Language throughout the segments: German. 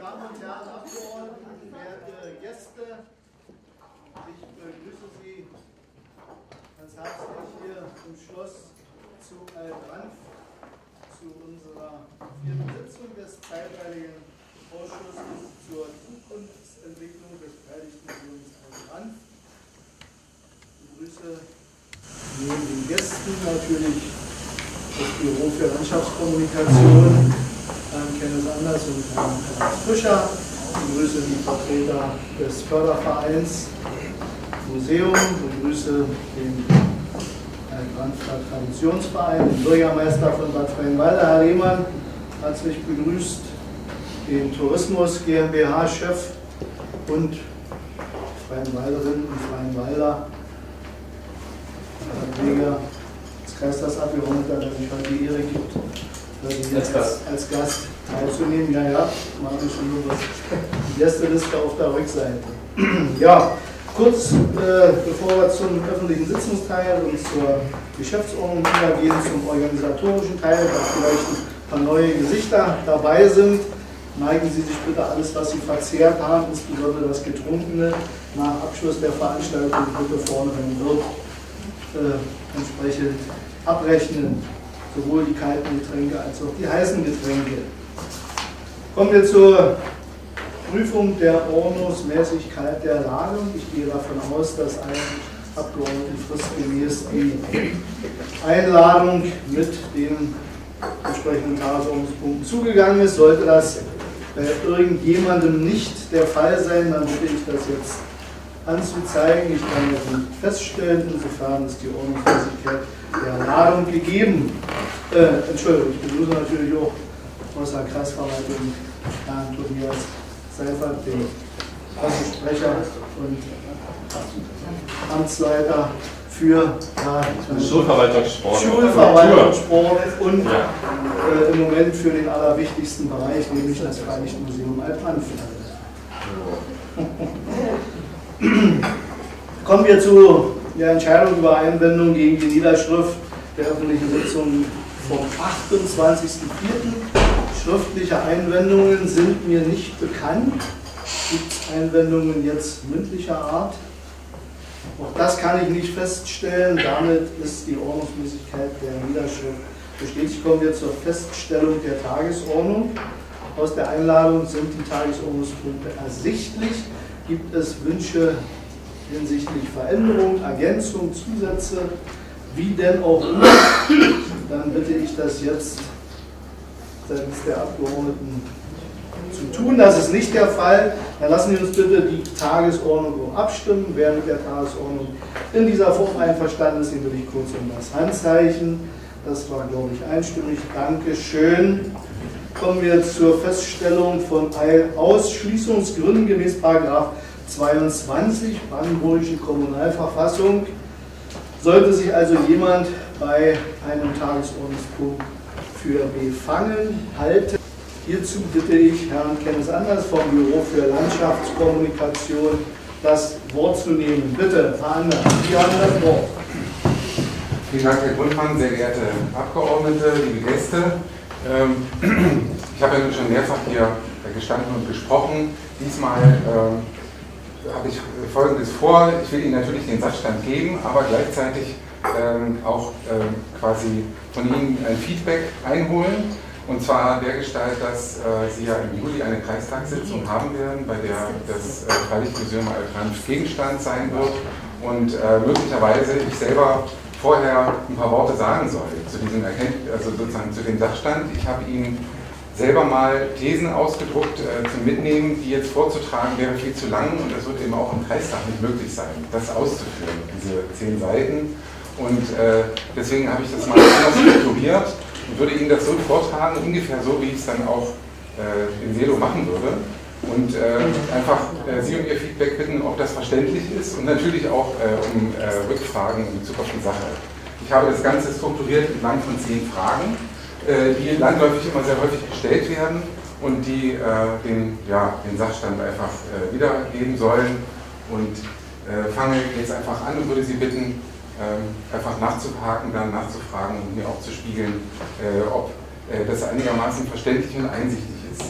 Damen und Herren Abgeordneten, werte Gäste, ich begrüße Sie ganz herzlich hier im Schloss zu Altrand, zu unserer 4. Sitzung des zeitweiligen Ausschusses zur Zukunftsentwicklung des Freilichtmuseums Altrand. Ich begrüße neben den Gästen natürlich das Büro für Landschaftskommunikation, Herrn Kenneth Anders und Herrn Fischer. Ich begrüße die Vertreter des Fördervereins Museum, ich begrüße den Altrand Traditionsverein, den Bürgermeister von Bad Freienwalde, Herr Lehmann, herzlich begrüßt, den Tourismus GmbH-Chef und Freienwalderinnen und Freienwalder, Herr Weger, als Kreistagsabgeordneter, der sich heute die Ehre gibt, als Gast teilzunehmen. Ja, machen wir schon nur was. Die Gästeliste auf der Rückseite. Ja, kurz bevor wir zum öffentlichen Sitzungsteil und zur Geschäftsordnung übergehen, zum organisatorischen Teil, da vielleicht ein paar neue Gesichter dabei sind, neigen Sie sich bitte alles, was Sie verzehrt haben, insbesondere das Getrunkene, nach Abschluss der Veranstaltung bitte vorne, wenn wird, entsprechend abrechnen. Sowohl die kalten Getränke als auch die heißen Getränke. Kommen wir zur Prüfung der Ordnungsmäßigkeit der Lage. Ich gehe davon aus, dass allen Abgeordneten fristgemäß die Einladung mit den entsprechenden Tagesordnungspunkten zugegangen ist. Sollte das bei irgendjemandem nicht der Fall sein, dann bitte ich das jetzt anzuzeigen. Ich kann das nicht feststellen, insofern ist die Ordnungsmäßigkeit der Ladung gegeben. Entschuldigung, ich begrüße natürlich auch aus der Kreisverwaltung Herrn Tobias Seifert, den Pressesprecher und Amtsleiter für Schulverwaltungssport und im Moment für den allerwichtigsten Bereich, nämlich das Freilichtmuseum Altrand. Kommen wir zu der Entscheidung über Einwendung gegen die Niederschrift der öffentlichen Sitzung vom 28.04. Schriftliche Einwendungen sind mir nicht bekannt. Gibt es Einwendungen jetzt mündlicher Art? Auch das kann ich nicht feststellen. Damit ist die Ordnungsmäßigkeit der Niederschrift bestätigt. Kommen wir zur Feststellung der Tagesordnung. Aus der Einladung sind die Tagesordnungspunkte ersichtlich. Gibt es Wünsche hinsichtlich Veränderung, Ergänzung, Zusätze, wie denn auch immer, dann bitte ich das jetzt seitens der Abgeordneten zu tun. Das ist nicht der Fall. Dann lassen wir uns bitte die Tagesordnung abstimmen. Wer mit der Tagesordnung in dieser Form einverstanden ist, den würde ich kurz um das Handzeichen. Das war, glaube ich, einstimmig. Dankeschön. Kommen wir zur Feststellung von Ausschließungsgründen gemäß § 22 Brandenburgische Kommunalverfassung. Sollte sich also jemand bei einem Tagesordnungspunkt für befangen halten, hierzu bitte ich Herrn Kenneth Anders vom Büro für Landschaftskommunikation das Wort zu nehmen. Bitte, Herr Anders, Sie haben das Wort. Vielen Dank, Herr Grundmann, sehr geehrte Abgeordnete, liebe Gäste. Ich habe ja nun schon mehrfach hier gestanden und gesprochen. Diesmal habe ich Folgendes vor. Ich will Ihnen natürlich den Sachstand geben, aber gleichzeitig auch quasi von Ihnen ein Feedback einholen. Und zwar dergestalt, dass Sie ja im Juli eine Kreistagssitzung haben werden, bei der das Freilichtmuseum Altrand Gegenstand sein wird und möglicherweise ich selber vorher ein paar Worte sagen soll zu diesem also sozusagen zu dem Sachstand. Ich habe Ihnen selber mal Thesen ausgedruckt zum Mitnehmen, die jetzt vorzutragen wäre viel zu lang und das wird eben auch im Kreistag nicht möglich sein, das auszuführen, diese 10 Seiten. Und deswegen habe ich das mal anders strukturiert und würde Ihnen das so vortragen, ungefähr so, wie ich es dann auch in Selo machen würde. Und einfach Sie um Ihr Feedback bitten, ob das verständlich ist und natürlich auch um Rückfragen in Bezug auf die Sache. Ich habe das Ganze strukturiert entlang von 10 Fragen, die landläufig immer sehr häufig gestellt werden und die den Sachstand einfach wiedergeben sollen. Und fange jetzt einfach an und würde Sie bitten, einfach nachzuhaken, dann nachzufragen und mir auch zu spiegeln, ob das einigermaßen verständlich und einsichtig ist.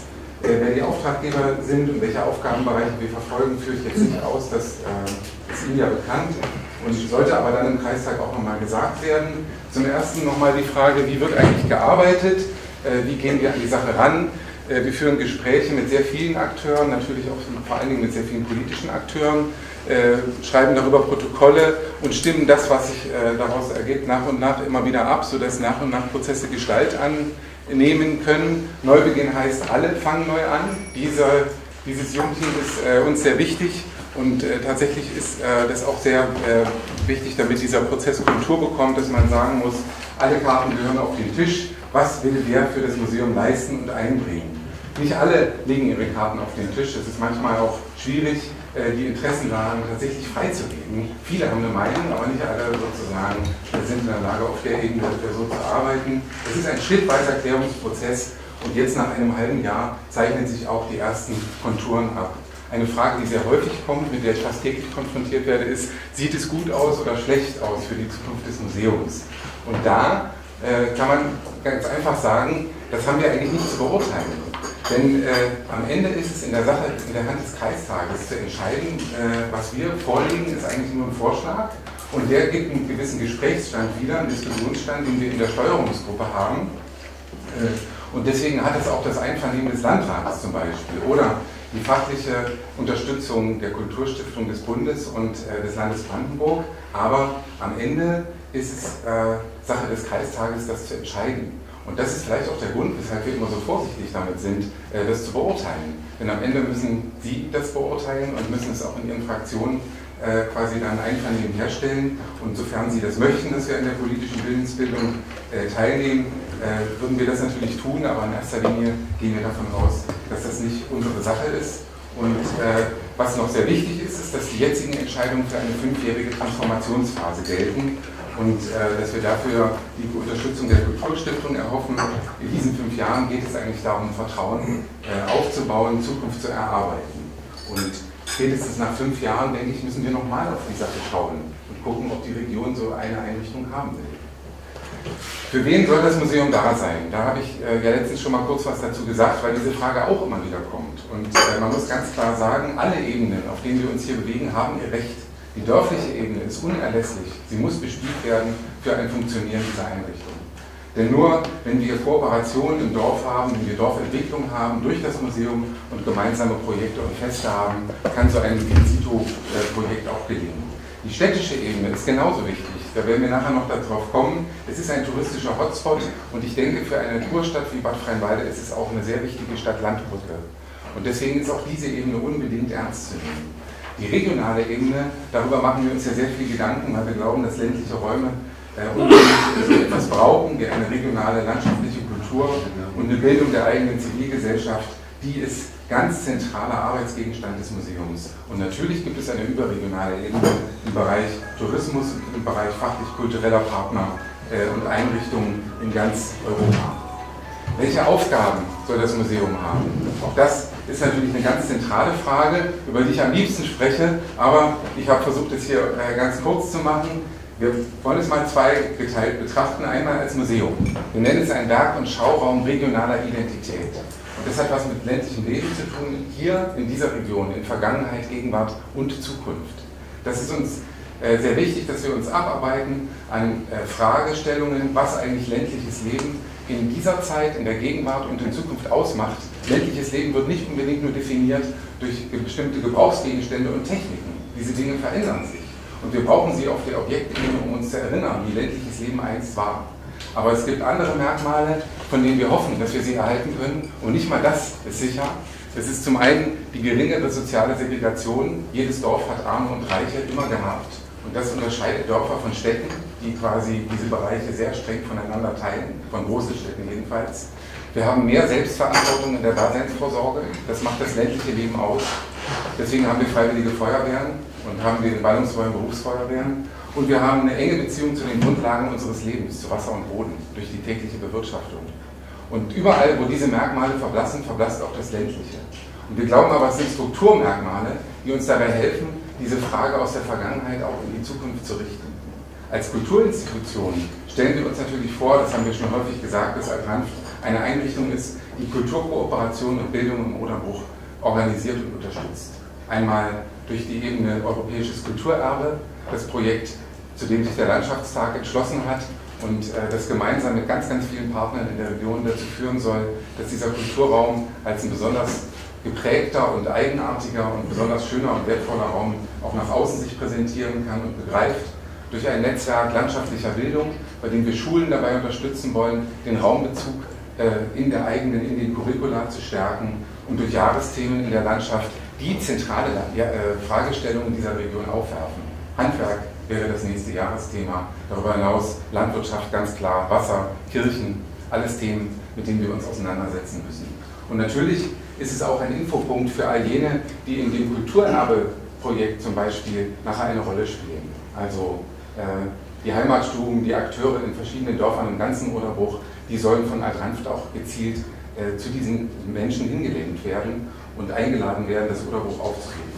wer die Auftraggeber sind und welche Aufgabenbereiche wir verfolgen, führe ich jetzt nicht aus, das ist Ihnen ja bekannt und sollte aber dann im Kreistag auch nochmal gesagt werden. Zum Ersten nochmal die Frage, wie wird eigentlich gearbeitet, wie gehen wir an die Sache ran? Wir führen Gespräche mit sehr vielen Akteuren, natürlich auch vor allen Dingen mit sehr vielen politischen Akteuren, schreiben darüber Protokolle und stimmen das, was sich daraus ergibt, nach und nach immer wieder ab, sodass nach und nach Prozesse Gestalt annehmen können. Neubeginn heißt, alle fangen neu an. Dieses Jungteam ist uns sehr wichtig und tatsächlich ist das auch sehr wichtig, damit dieser Prozess Kultur bekommt, dass man sagen muss, alle Karten gehören auf den Tisch. Was will wer für das Museum leisten und einbringen? Nicht alle legen ihre Karten auf den Tisch. Es ist manchmal auch schwierig, die Interessenlagen tatsächlich freizugeben. Viele haben eine Meinung, aber nicht alle sozusagen sind in der Lage, auf der Ebene so zu arbeiten. Es ist ein schrittweiser Klärungsprozess und jetzt nach einem halben Jahr zeichnen sich auch die ersten Konturen ab. Eine Frage, die sehr häufig kommt, mit der ich fast täglich konfrontiert werde, ist, sieht es gut aus oder schlecht aus für die Zukunft des Museums? Und da kann man ganz einfach sagen, das haben wir eigentlich nicht zu beurteilen. Denn am Ende ist es in der Sache, in der Hand des Kreistages zu entscheiden, was wir vorlegen, ist eigentlich nur ein Vorschlag und der gibt einen gewissen Gesprächsstand wieder, einen Diskussionsstand, den wir in der Steuerungsgruppe haben. Und deswegen hat es auch das Einvernehmen des Landrats zum Beispiel oder die fachliche Unterstützung der Kulturstiftung des Bundes und des Landes Brandenburg, aber am Ende ist es Sache des Kreistages, das zu entscheiden. Und das ist vielleicht auch der Grund, weshalb wir immer so vorsichtig damit sind, das zu beurteilen. Denn am Ende müssen Sie das beurteilen und müssen es auch in Ihren Fraktionen quasi dann Einvernehmen herstellen. Und sofern Sie das möchten, dass wir in der politischen Willensbildung teilnehmen, würden wir das natürlich tun, aber in erster Linie gehen wir davon aus, dass das nicht unsere Sache ist. Und was noch sehr wichtig ist, ist, dass die jetzigen Entscheidungen für eine 5-jährige Transformationsphase gelten und dass wir dafür die Unterstützung der Kulturstiftung erhoffen. In diesen 5 Jahren geht es eigentlich darum, Vertrauen aufzubauen, Zukunft zu erarbeiten. Und spätestens nach 5 Jahren, denke ich, müssen wir nochmal auf die Sache schauen und gucken, ob die Region so eine Einrichtung haben will. Für wen soll das Museum da sein? Da habe ich ja letztens schon mal kurz was dazu gesagt, weil diese Frage auch immer wieder kommt. Und man muss ganz klar sagen, alle Ebenen, auf denen wir uns hier bewegen, haben ihr Recht. Die dörfliche Ebene ist unerlässlich. Sie muss bespielt werden für ein Funktionieren dieser Einrichtung. Denn nur wenn wir Kooperationen im Dorf haben, wenn wir Dorfentwicklung haben durch das Museum und gemeinsame Projekte und Feste haben, kann so ein In-situ-Projekt auch gelingen. Die städtische Ebene ist genauso wichtig. Da werden wir nachher noch darauf kommen. Es ist ein touristischer Hotspot und ich denke, für eine Kurstadt wie Bad Freienwalde ist es auch eine sehr wichtige Stadt-Land-Brücke. Und deswegen ist auch diese Ebene unbedingt ernst zu nehmen. Die regionale Ebene, darüber machen wir uns ja sehr viel Gedanken, weil wir glauben, dass ländliche Räume unbedingt so etwas brauchen, wie eine regionale landschaftliche Kultur und eine Bildung der eigenen Zivilgesellschaft, die ist ganz zentraler Arbeitsgegenstand des Museums. Und natürlich gibt es eine überregionale Ebene im Bereich Tourismus und im Bereich fachlich-kultureller Partner und Einrichtungen in ganz Europa. Welche Aufgaben soll das Museum haben? Auch das ist natürlich eine ganz zentrale Frage, über die ich am liebsten spreche, aber ich habe versucht, es hier ganz kurz zu machen. Wir wollen es mal zweigeteilt betrachten. Einmal als Museum. Wir nennen es ein Werk- und Schauraum regionaler Identität. Und das hat was mit ländlichem Leben zu tun, hier in dieser Region, in Vergangenheit, Gegenwart und Zukunft. Das ist uns sehr wichtig, dass wir uns abarbeiten an Fragestellungen, was eigentlich ländliches Leben in dieser Zeit, in der Gegenwart und in Zukunft ausmacht. Ländliches Leben wird nicht unbedingt nur definiert durch bestimmte Gebrauchsgegenstände und Techniken. Diese Dinge verändern sich. Und wir brauchen sie auf der Objektebene, um uns zu erinnern, wie ländliches Leben einst war. Aber es gibt andere Merkmale, von denen wir hoffen, dass wir sie erhalten können. Und nicht mal das ist sicher. Es ist zum einen die geringere soziale Segregation. Jedes Dorf hat Arme und Reiche immer gehabt. Und das unterscheidet Dörfer von Städten, die quasi diese Bereiche sehr streng voneinander teilen, von großen Städten jedenfalls. Wir haben mehr Selbstverantwortung in der Daseinsvorsorge. Das macht das ländliche Leben aus. Deswegen haben wir freiwillige Feuerwehren und haben wir Ballungsfeuer- und Berufsfeuerwehren. Und wir haben eine enge Beziehung zu den Grundlagen unseres Lebens, zu Wasser und Boden, durch die tägliche Bewirtschaftung. Und überall, wo diese Merkmale verblassen, verblasst auch das Ländliche. Und wir glauben aber, es sind Strukturmerkmale, die uns dabei helfen, diese Frage aus der Vergangenheit auch in die Zukunft zu richten. Als Kulturinstitution stellen wir uns natürlich vor, das haben wir schon häufig gesagt, dass Alranft eine Einrichtung ist, die Kulturkooperation und Bildung im Oderbruch organisiert und unterstützt. Einmal durch die Ebene Europäisches Kulturerbe, das Projekt, zu dem sich der Landschaftstag entschlossen hat und das gemeinsam mit ganz, ganz vielen Partnern in der Region dazu führen soll, dass dieser Kulturraum als ein besonders geprägter und eigenartiger und besonders schöner und wertvoller Raum auch nach außen sich präsentieren kann und begreift. Durch ein Netzwerk landschaftlicher Bildung, bei dem wir Schulen dabei unterstützen wollen, den Raumbezug in den Curricula zu stärken und durch Jahresthemen in der Landschaft, die zentrale Fragestellungen dieser Region aufwerfen. Handwerk wäre das nächste Jahresthema, darüber hinaus Landwirtschaft ganz klar, Wasser, Kirchen, alles Themen, mit denen wir uns auseinandersetzen müssen. Und natürlich ist es auch ein Infopunkt für all jene, die in dem Kulturerbe-Projekt zum Beispiel nachher eine Rolle spielen. Also die Heimatstuben, die Akteure in verschiedenen Dörfern im ganzen Oderbruch, die sollen von Adranft auch gezielt zu diesen Menschen hingelenkt werden und eingeladen werden, das Oderbruch aufzugeben.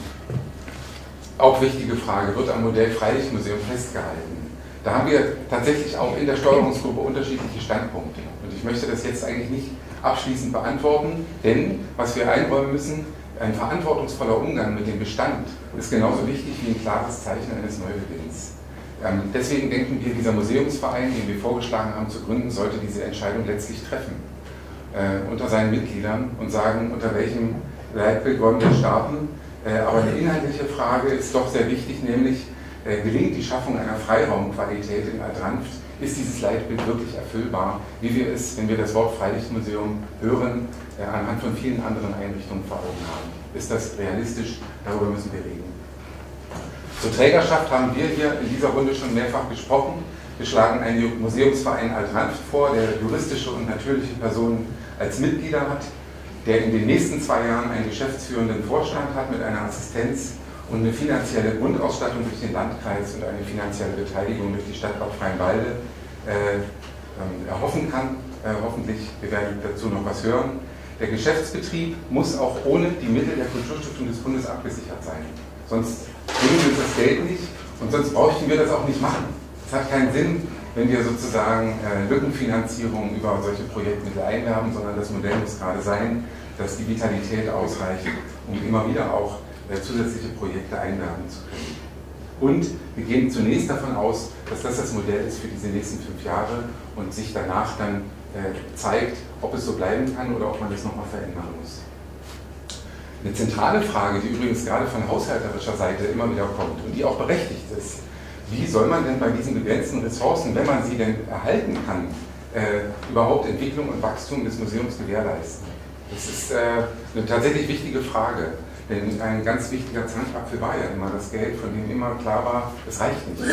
Auch wichtige Frage, wird am Modell Freilichtmuseum festgehalten? Da haben wir tatsächlich auch in der Steuerungsgruppe unterschiedliche Standpunkte. Und ich möchte das jetzt eigentlich nicht abschließend beantworten, denn was wir einräumen müssen, ein verantwortungsvoller Umgang mit dem Bestand ist genauso wichtig wie ein klares Zeichen eines Neubeginns. Deswegen denken wir, dieser Museumsverein, den wir vorgeschlagen haben zu gründen, sollte diese Entscheidung letztlich treffen unter seinen Mitgliedern und sagen, unter welchem Leitbild wollen wir starten. Aber eine inhaltliche Frage ist doch sehr wichtig, nämlich gelingt die Schaffung einer Freiraumqualität in Adranft, ist dieses Leitbild wirklich erfüllbar, wie wir es, wenn wir das Wort Freilichtmuseum hören, anhand von vielen anderen Einrichtungen vor Augen haben. Ist das realistisch? Darüber müssen wir reden. Zur Trägerschaft haben wir hier in dieser Runde schon mehrfach gesprochen. Wir schlagen einen Museumsverein Adranft vor, der juristische und natürliche Personen als Mitglieder hat, der in den nächsten 2 Jahren einen geschäftsführenden Vorstand hat mit einer Assistenz und eine finanzielle Grundausstattung durch den Landkreis und eine finanzielle Beteiligung durch die Stadt Bad Freienwalde erhoffen kann. Hoffentlich, wir werden dazu noch was hören. Der Geschäftsbetrieb muss auch ohne die Mittel der Kulturstiftung des Bundes abgesichert sein. Sonst bringen wir uns das Geld nicht und sonst bräuchten wir das auch nicht machen. Es hat keinen Sinn, wenn wir sozusagen Lückenfinanzierung über solche Projektmittel einwerben, sondern das Modell muss gerade sein, dass die Vitalität ausreicht, um immer wieder auch zusätzliche Projekte einwerben zu können. Und wir gehen zunächst davon aus, dass das Modell ist für diese nächsten 5 Jahre und sich danach dann zeigt, ob es so bleiben kann oder ob man das nochmal verändern muss. Eine zentrale Frage, die übrigens gerade von haushalterischer Seite immer wieder kommt und die auch berechtigt ist: Wie soll man denn bei diesen begrenzten Ressourcen, wenn man sie denn erhalten kann, überhaupt Entwicklung und Wachstum des Museums gewährleisten? Das ist eine tatsächlich wichtige Frage, denn ein ganz wichtiger Zankapfel war ja immer das Geld, von dem immer klar war, es reicht nicht.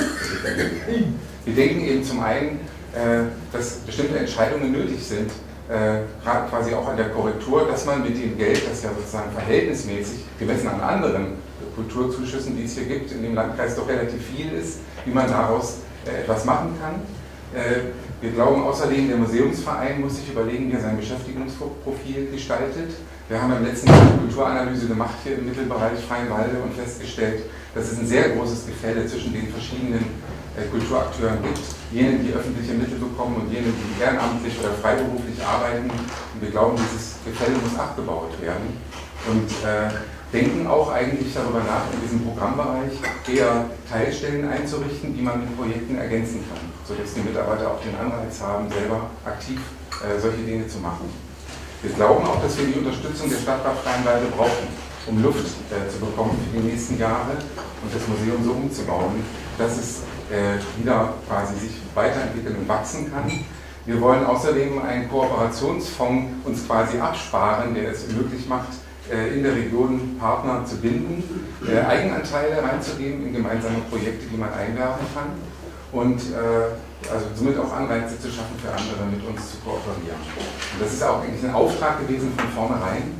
Wir denken eben zum einen, dass bestimmte Entscheidungen nötig sind, gerade quasi auch an der Korrektur, dass man mit dem Geld, das ja sozusagen verhältnismäßig, gemessen an anderen Kulturzuschüssen, die es hier gibt, in dem Landkreis doch relativ viel ist, wie man daraus etwas machen kann. Wir glauben außerdem, der Museumsverein muss sich überlegen, wie er sein Beschäftigungsprofil gestaltet. Wir haben beim letzten Mal eine Kulturanalyse gemacht hier im Mittelbereich Freienwalde und festgestellt, dass es ein sehr großes Gefälle zwischen den verschiedenen Kulturakteuren gibt. Jene, die öffentliche Mittel bekommen und jene, die ehrenamtlich oder freiberuflich arbeiten. Und wir glauben, dieses Gefälle muss abgebaut werden. Und denken auch eigentlich darüber nach, in diesem Programmbereich eher Teilstellen einzurichten, die man mit Projekten ergänzen kann, sodass die Mitarbeiter auch den Anreiz haben, selber aktiv solche Dinge zu machen. Wir glauben auch, dass wir die Unterstützung der Stadt Bad Freienwalde brauchen, um Luft zu bekommen für die nächsten Jahre und das Museum so umzubauen, dass es wieder quasi sich weiterentwickeln und wachsen kann. Wir wollen außerdem einen Kooperationsfonds uns quasi absparen, der es möglich macht, in der Region Partner zu binden, Eigenanteile reinzugeben in gemeinsame Projekte, die man einwerfen kann und also somit auch Anreize zu schaffen für andere, mit uns zu kooperieren. Und das ist auch eigentlich ein Auftrag gewesen von vornherein,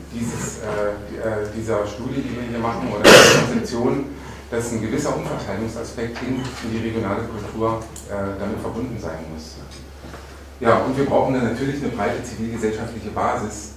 dieser Studie, die wir hier machen, oder der Konzeption, dass ein gewisser Umverteilungsaspekt hin in die regionale Kultur damit verbunden sein muss. Ja, und wir brauchen dann natürlich eine breite zivilgesellschaftliche Basis.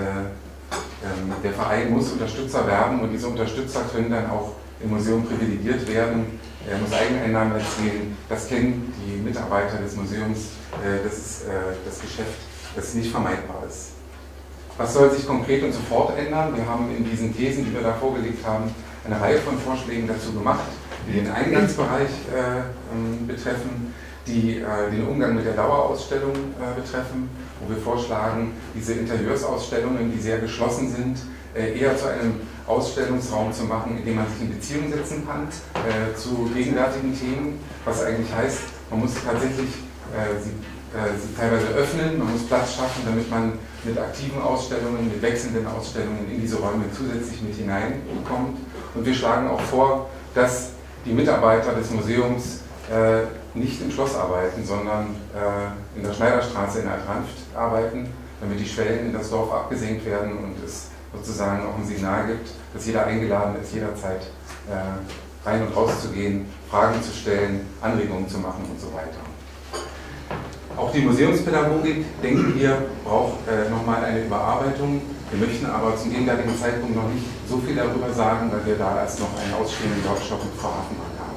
Der Verein muss Unterstützer werben und diese Unterstützer können dann auch im Museum privilegiert werden. Er muss Eigeneinnahmen erzielen. Das kennen die Mitarbeiter des Museums. Das ist das Geschäft, das nicht vermeidbar ist. Was soll sich konkret und sofort ändern? Wir haben in diesen Thesen, die wir da vorgelegt haben, eine Reihe von Vorschlägen dazu gemacht, die den Eingangsbereich betreffen, die den Umgang mit der Dauerausstellung betreffen, wo wir vorschlagen, diese Interieursausstellungen, die sehr geschlossen sind, eher zu einem Ausstellungsraum zu machen, in dem man sich in Beziehung setzen kann zu gegenwärtigen Themen, was eigentlich heißt, man muss tatsächlich sie teilweise öffnen, man muss Platz schaffen, damit man mit aktiven Ausstellungen, mit wechselnden Ausstellungen in diese Räume zusätzlich mit hineinkommt. Und wir schlagen auch vor, dass die Mitarbeiter des Museums nicht im Schloss arbeiten, sondern in der Schneiderstraße in Alt-Ranft arbeiten, damit die Schwellen in das Dorf abgesenkt werden und es sozusagen auch ein Signal gibt, dass jeder eingeladen ist, jederzeit rein und raus zu gehen, Fragen zu stellen, Anregungen zu machen und so weiter. Auch die Museumspädagogik, denken wir, braucht nochmal eine Überarbeitung. Wir möchten aber zum gegenwärtigen Zeitpunkt noch nicht so viel darüber sagen, weil wir da erst noch einen ausstehenden Workshop mit Frau Hafenmark haben.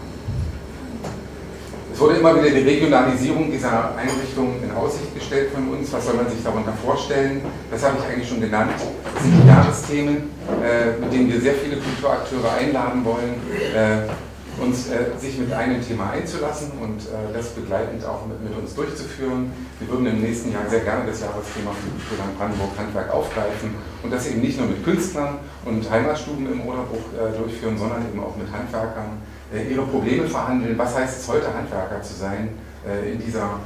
Es wurde immer wieder die Regionalisierung dieser Einrichtungen in Aussicht gestellt von uns. Was soll man sich darunter vorstellen? Das habe ich eigentlich schon genannt. Das sind die Jahresthemen, mit denen wir sehr viele Kulturakteure einladen wollen, sich mit einem Thema einzulassen und das begleitend auch mit uns durchzuführen. Wir würden im nächsten Jahr sehr gerne das Jahresthema für Kulturland Brandenburg Handwerk aufgreifen und das eben nicht nur mit Künstlern und Heimatstuben im Oderbruch durchführen, sondern eben auch mit Handwerkern, ihre Probleme verhandeln. Was heißt es heute, Handwerker zu sein in dieser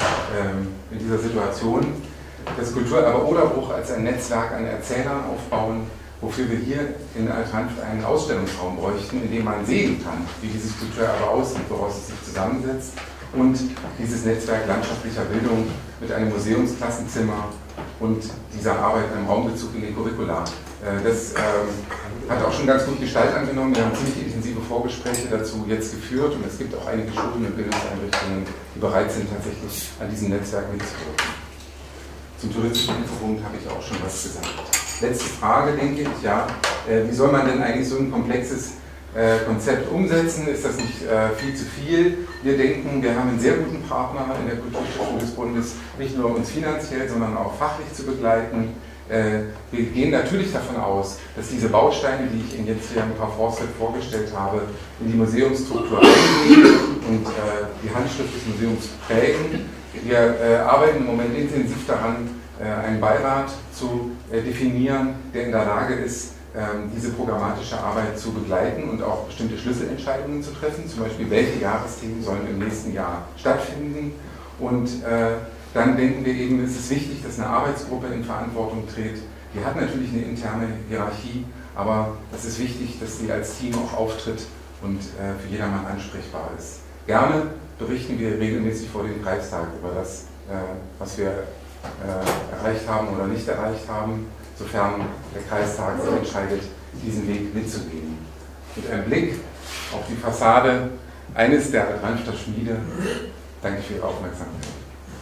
Situation? Das Kulturerbe Oderbruch als ein Netzwerk an Erzählern aufbauen, wofür wir hier in Alt-Ranft einen Ausstellungsraum bräuchten, in dem man sehen kann, wie dieses Kulturerbe aussieht, woraus es sich zusammensetzt, und dieses Netzwerk landschaftlicher Bildung mit einem Museumsklassenzimmer und dieser Arbeit in einem Raumbezug in den Curricula. Das hat auch schon ganz gut Gestalt angenommen. Wir haben ziemlich intensive Vorgespräche dazu jetzt geführt und es gibt auch einige Schulen und Bildungseinrichtungen, die bereit sind, tatsächlich an diesem Netzwerk mitzuwirken. Zum Touristischen Infopunkt habe ich auch schon was gesagt. Letzte Frage, denke ich, ja, wie soll man denn eigentlich so ein komplexes Konzept umsetzen? Ist das nicht viel zu viel? Wir denken, wir haben einen sehr guten Partner in der Kulturstiftung des Bundes, nicht nur uns finanziell, sondern auch fachlich zu begleiten. Wir gehen natürlich davon aus, dass diese Bausteine, die ich Ihnen jetzt hier ein paar Fortschritte vorgestellt habe, in die Museumsstruktur eingehen und die Handschrift des Museums prägen. Wir arbeiten im Moment intensiv daran, einen Beirat zu definieren, der in der Lage ist, diese programmatische Arbeit zu begleiten und auch bestimmte Schlüsselentscheidungen zu treffen, zum Beispiel welche Jahresthemen sollen im nächsten Jahr stattfinden. Und dann denken wir eben, es ist wichtig, dass eine Arbeitsgruppe in Verantwortung tritt. Die hat natürlich eine interne Hierarchie, aber es ist wichtig, dass sie als Team auch auftritt und für jedermann ansprechbar ist. Gerne berichten wir regelmäßig vor dem Preistag über das, was wir erreicht haben oder nicht erreicht haben, sofern der Kreistag sich entscheidet, diesen Weg mitzugehen. Mit einem Blick auf die Fassade eines der Alt-Ranfter Schmiede. Danke für Ihre Aufmerksamkeit.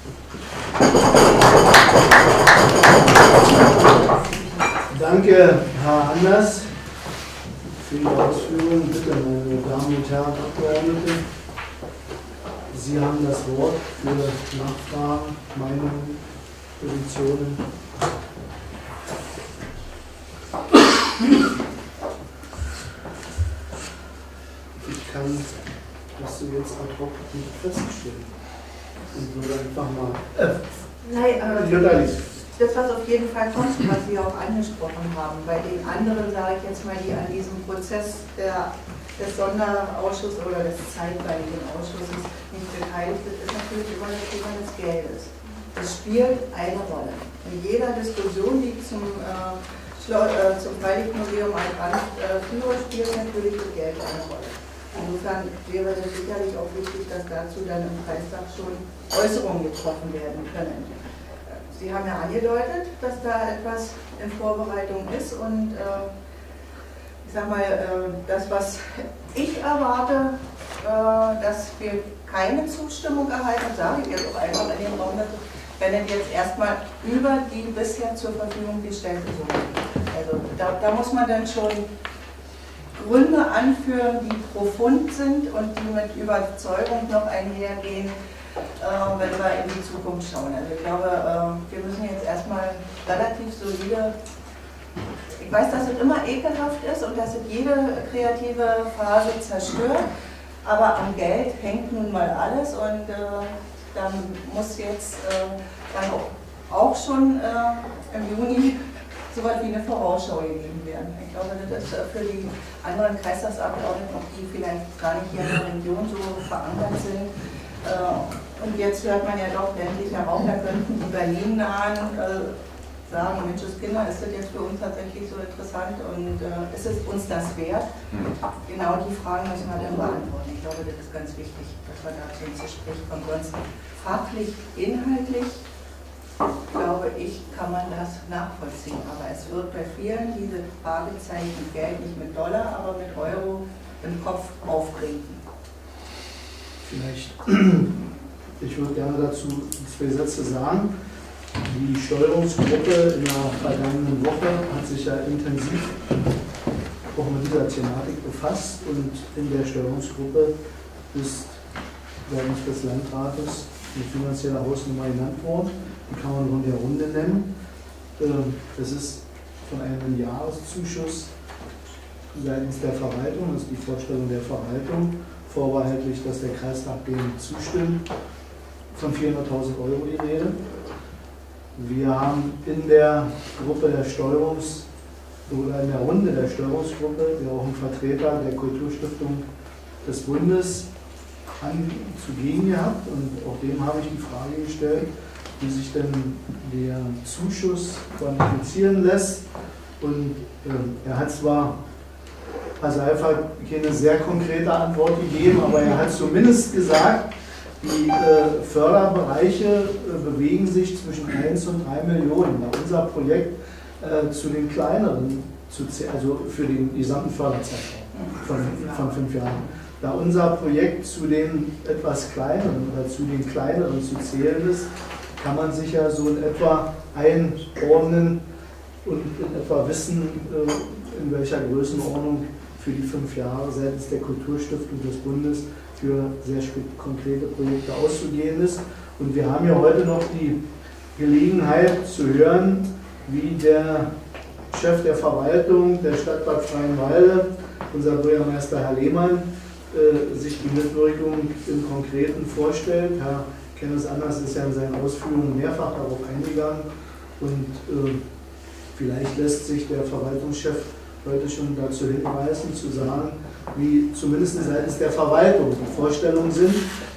Danke, Herr Anders, für die Ausführungen. Bitte, meine Damen und Herren Abgeordnete, Sie haben das Wort für Nachfragen, Meinungen, Positionen. Ich kann das jetzt ad hoc nicht feststellen. Und würde einfach mal. Nein, das, was auf jeden Fall kommt, was Sie auch angesprochen haben, bei den anderen, sage ich jetzt mal, die an diesem Prozess des Sonderausschusses oder des zeitweiligen Ausschusses nicht beteiligt sind, ist natürlich immer das Thema des Geldes. Das spielt eine Rolle. In jeder Diskussion, die zum Freilichtmuseum Alt-Ranft führe, spielt natürlich das Geld eine Rolle. Insofern wäre es sicherlich auch wichtig, dass dazu dann im Kreistag schon Äußerungen getroffen werden können. Sie haben ja angedeutet, dass da etwas in Vorbereitung ist und ich sag mal, das, was ich erwarte, dass wir keine Zustimmung erhalten, sage ich jetzt auch einfach in dem Raum, wenn es jetzt erstmal über die bisher zur Verfügung gestellte Summe geht. Also da muss man dann schon Gründe anführen, die profund sind und die mit Überzeugung noch einhergehen, wenn wir in die Zukunft schauen. Also ich glaube, wir müssen jetzt erstmal relativ solide Ich weiß, dass es immer ekelhaft ist und dass es jede kreative Phase zerstört, aber am Geld hängt nun mal alles und dann muss jetzt dann auch schon im Juni so etwas wie eine Vorausschau gegeben werden. Ich glaube, das ist für die anderen Kreistagsabgeordneten, die vielleicht gar nicht hier in der Region so verankert sind. Und jetzt hört man ja doch ländlicher Raum, da könnten Unternehmen sagen, Menschenskinder, ist das jetzt für uns tatsächlich so interessant und ist es uns das wert? Genau die Fragen müssen wir dann beantworten. Ich glaube, das ist ganz wichtig, dass wir dazu ins Gespräch kommen. Sonst fachlich, inhaltlich, glaube ich, kann man das nachvollziehen. Aber es wird bei vielen diese Fragezeichen Geld nicht mit Dollar, aber mit Euro im Kopf aufbringen. Vielleicht, ich würde gerne dazu 2 Sätze sagen. Die Steuerungsgruppe in der vergangenen Woche hat sich ja intensiv auch mit dieser Thematik befasst und in der Steuerungsgruppe ist seitens des Landrates eine finanzielle Hausnummer genannt worden, die kann man rund der Runde nennen. Das ist von einem Jahreszuschuss seitens der Verwaltung, das ist die Vorstellung der Verwaltung, vorbehaltlich, dass der Kreistag dem zustimmt, von 400.000 € die Rede. Wir haben in der Gruppe der oder in der Runde der Steuerungsgruppe ja auch einen Vertreter der Kulturstiftung des Bundes zugegen gehabt und auch dem habe ich die Frage gestellt, wie sich denn der Zuschuss quantifizieren lässt. Und er hat zwar einfach keine sehr konkrete Antwort gegeben, aber er hat zumindest gesagt, die Förderbereiche bewegen sich zwischen 1 und 3 Millionen. Da unser Projekt zu den kleineren, also für den gesamten Förderzeitraum von 5 Jahren, da unser Projekt zu den etwas kleineren oder zu den kleineren zu zählen ist, kann man sich ja so in etwa einordnen und in etwa wissen, in welcher Größenordnung für die 5 Jahre seitens der Kulturstiftung des Bundes für sehr konkrete Projekte auszugehen ist. Und wir haben ja heute noch die Gelegenheit zu hören, wie der Chef der Verwaltung der Stadt Bad Freienwalde, unser Bürgermeister Herr Lehmann, sich die Mitwirkung im Konkreten vorstellt. Herr Kenneth Anders ist ja in seinen Ausführungen mehrfach darauf eingegangen und vielleicht lässt sich der Verwaltungschef heute schon dazu hinweisen, zu sagen, wie zumindest seitens der Verwaltung die Vorstellungen sind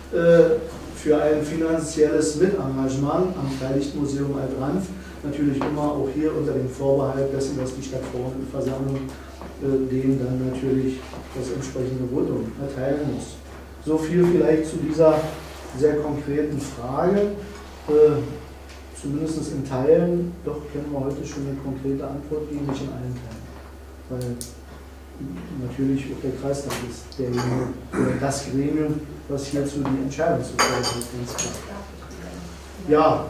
für ein finanzielles Mitengagement am Freilichtmuseum Alt-Ranf. Natürlich immer auch hier unter dem Vorbehalt dessen, dass die Stadtverordnetenversammlung dem dann natürlich das entsprechende Votum erteilen muss. So viel vielleicht zu dieser sehr konkreten Frage. Zumindest in Teilen, doch können wir heute schon eine konkrete Antwort geben, nicht in allen Teilen. Weil natürlich auch der Kreistag ist derjenige, das Gremium, was hierzu die Entscheidung zu fällen hat. Ja,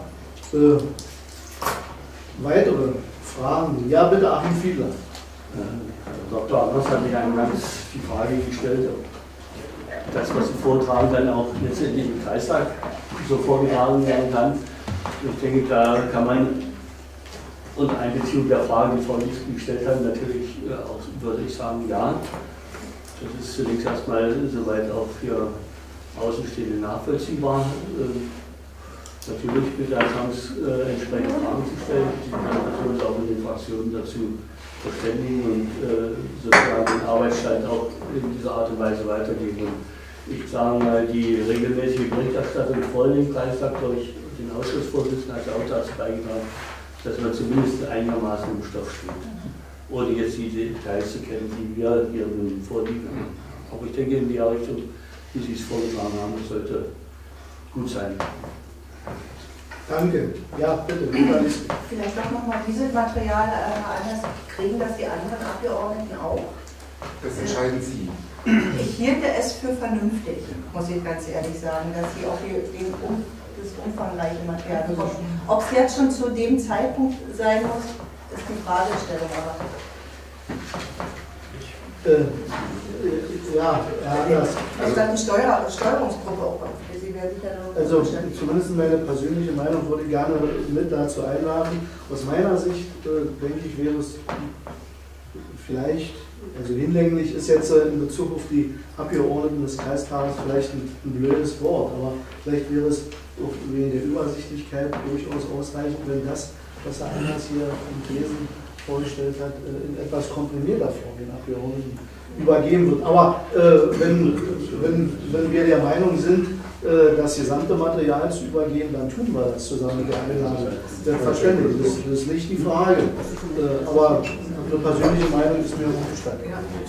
weitere Fragen? Ja, bitte, Achim Fiedler. Dr. Anders hat mir eingangs die Frage gestellt, ob das, was Sie vortragen, dann auch letztendlich im Kreistag so vorgetragen werden kann. Ich denke, da kann man unter Einbeziehung der Frage, die Frau Liesky gestellt hat, natürlich auch, würde ich sagen, ja. Das ist zunächst erstmal soweit auch für Außenstehende nachvollziehbar. Natürlich bitte als Hans entsprechende Fragen zu stellen. Sie können natürlich auch in den Fraktionen dazu verständigen und sozusagen den Arbeitsstand auch in dieser Art und Weise weitergeben. Und ich sage mal, die regelmäßige Berichterstattung vor dem Kreistag durch den Ausschussvorsitzenden hat ja auch dazu beigetragen, dass man zumindest einigermaßen im Stoff steht, ohne jetzt die Details zu kennen, die wir hier nun vorliegen. Aber ich denke, in die Richtung, wie Sie es vorgetragen haben, das sollte gut sein. Danke. Ja, bitte. Vielleicht auch nochmal dieses Material anders kriegen das die anderen Abgeordneten auch? Das entscheiden Sie. Ich hielte es für vernünftig, muss ich ganz ehrlich sagen, dass Sie auch das umfangreiche Material bekommen. Ob es jetzt schon zu dem Zeitpunkt sein muss, ist die Fragestellung. Aber ja, anders. Also dann eine Steuerungsgruppe auch. Sie werden sich ja darüber Also zumindest meine persönliche Meinung würde ich gerne mit dazu einladen. Aus meiner Sicht denke ich, wäre es vielleicht, also hinlänglich ist jetzt in Bezug auf die Abgeordneten des Kreistages vielleicht ein blödes Wort, aber vielleicht wäre es auch wegen der Übersichtlichkeit durchaus ausreichend, wenn das, was Herr Anders hier in Thesen vorgestellt hat, in etwas komprimierter Form den Abgeordneten übergeben wird. Aber wenn wir der Meinung sind, das gesamte Material zu übergeben, dann tun wir das zusammen mit der Einladung. Selbstverständlich, das ist nicht die Frage. Aber eine persönliche Meinung ist mir auch gestattet.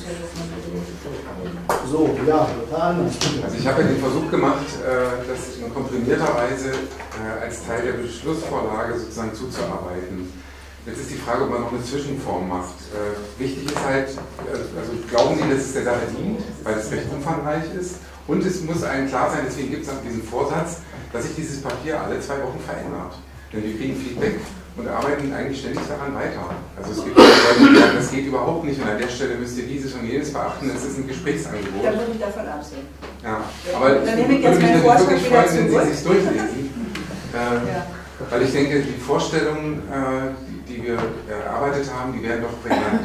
So, ja, Anders. Also ich habe ja den Versuch gemacht, das in komprimierter Weise als Teil der Beschlussvorlage sozusagen zuzuarbeiten. Jetzt ist die Frage, ob man noch eine Zwischenform macht. Wichtig ist halt, also glauben Sie, dass es der Sache dient, weil es recht umfangreich ist? Und es muss allen klar sein, deswegen gibt es auch diesen Vorsatz, dass sich dieses Papier alle 2 Wochen verändert. Denn wir kriegen Feedback und arbeiten eigentlich ständig daran weiter. Also es gibt Leute, die sagen, das geht überhaupt nicht und an der Stelle müsst ihr dieses und jenes beachten, es ist ein Gesprächsangebot. Da würde ich davon absehen. Ja, aber dann ich nehme ich jetzt würde mich meinen Vorschlag wirklich wieder freuen, wenn zurück. Sie sich durchlesen. Ja. Weil ich denke, die Vorstellungen, die wir erarbeitet haben, die werden doch prägnant.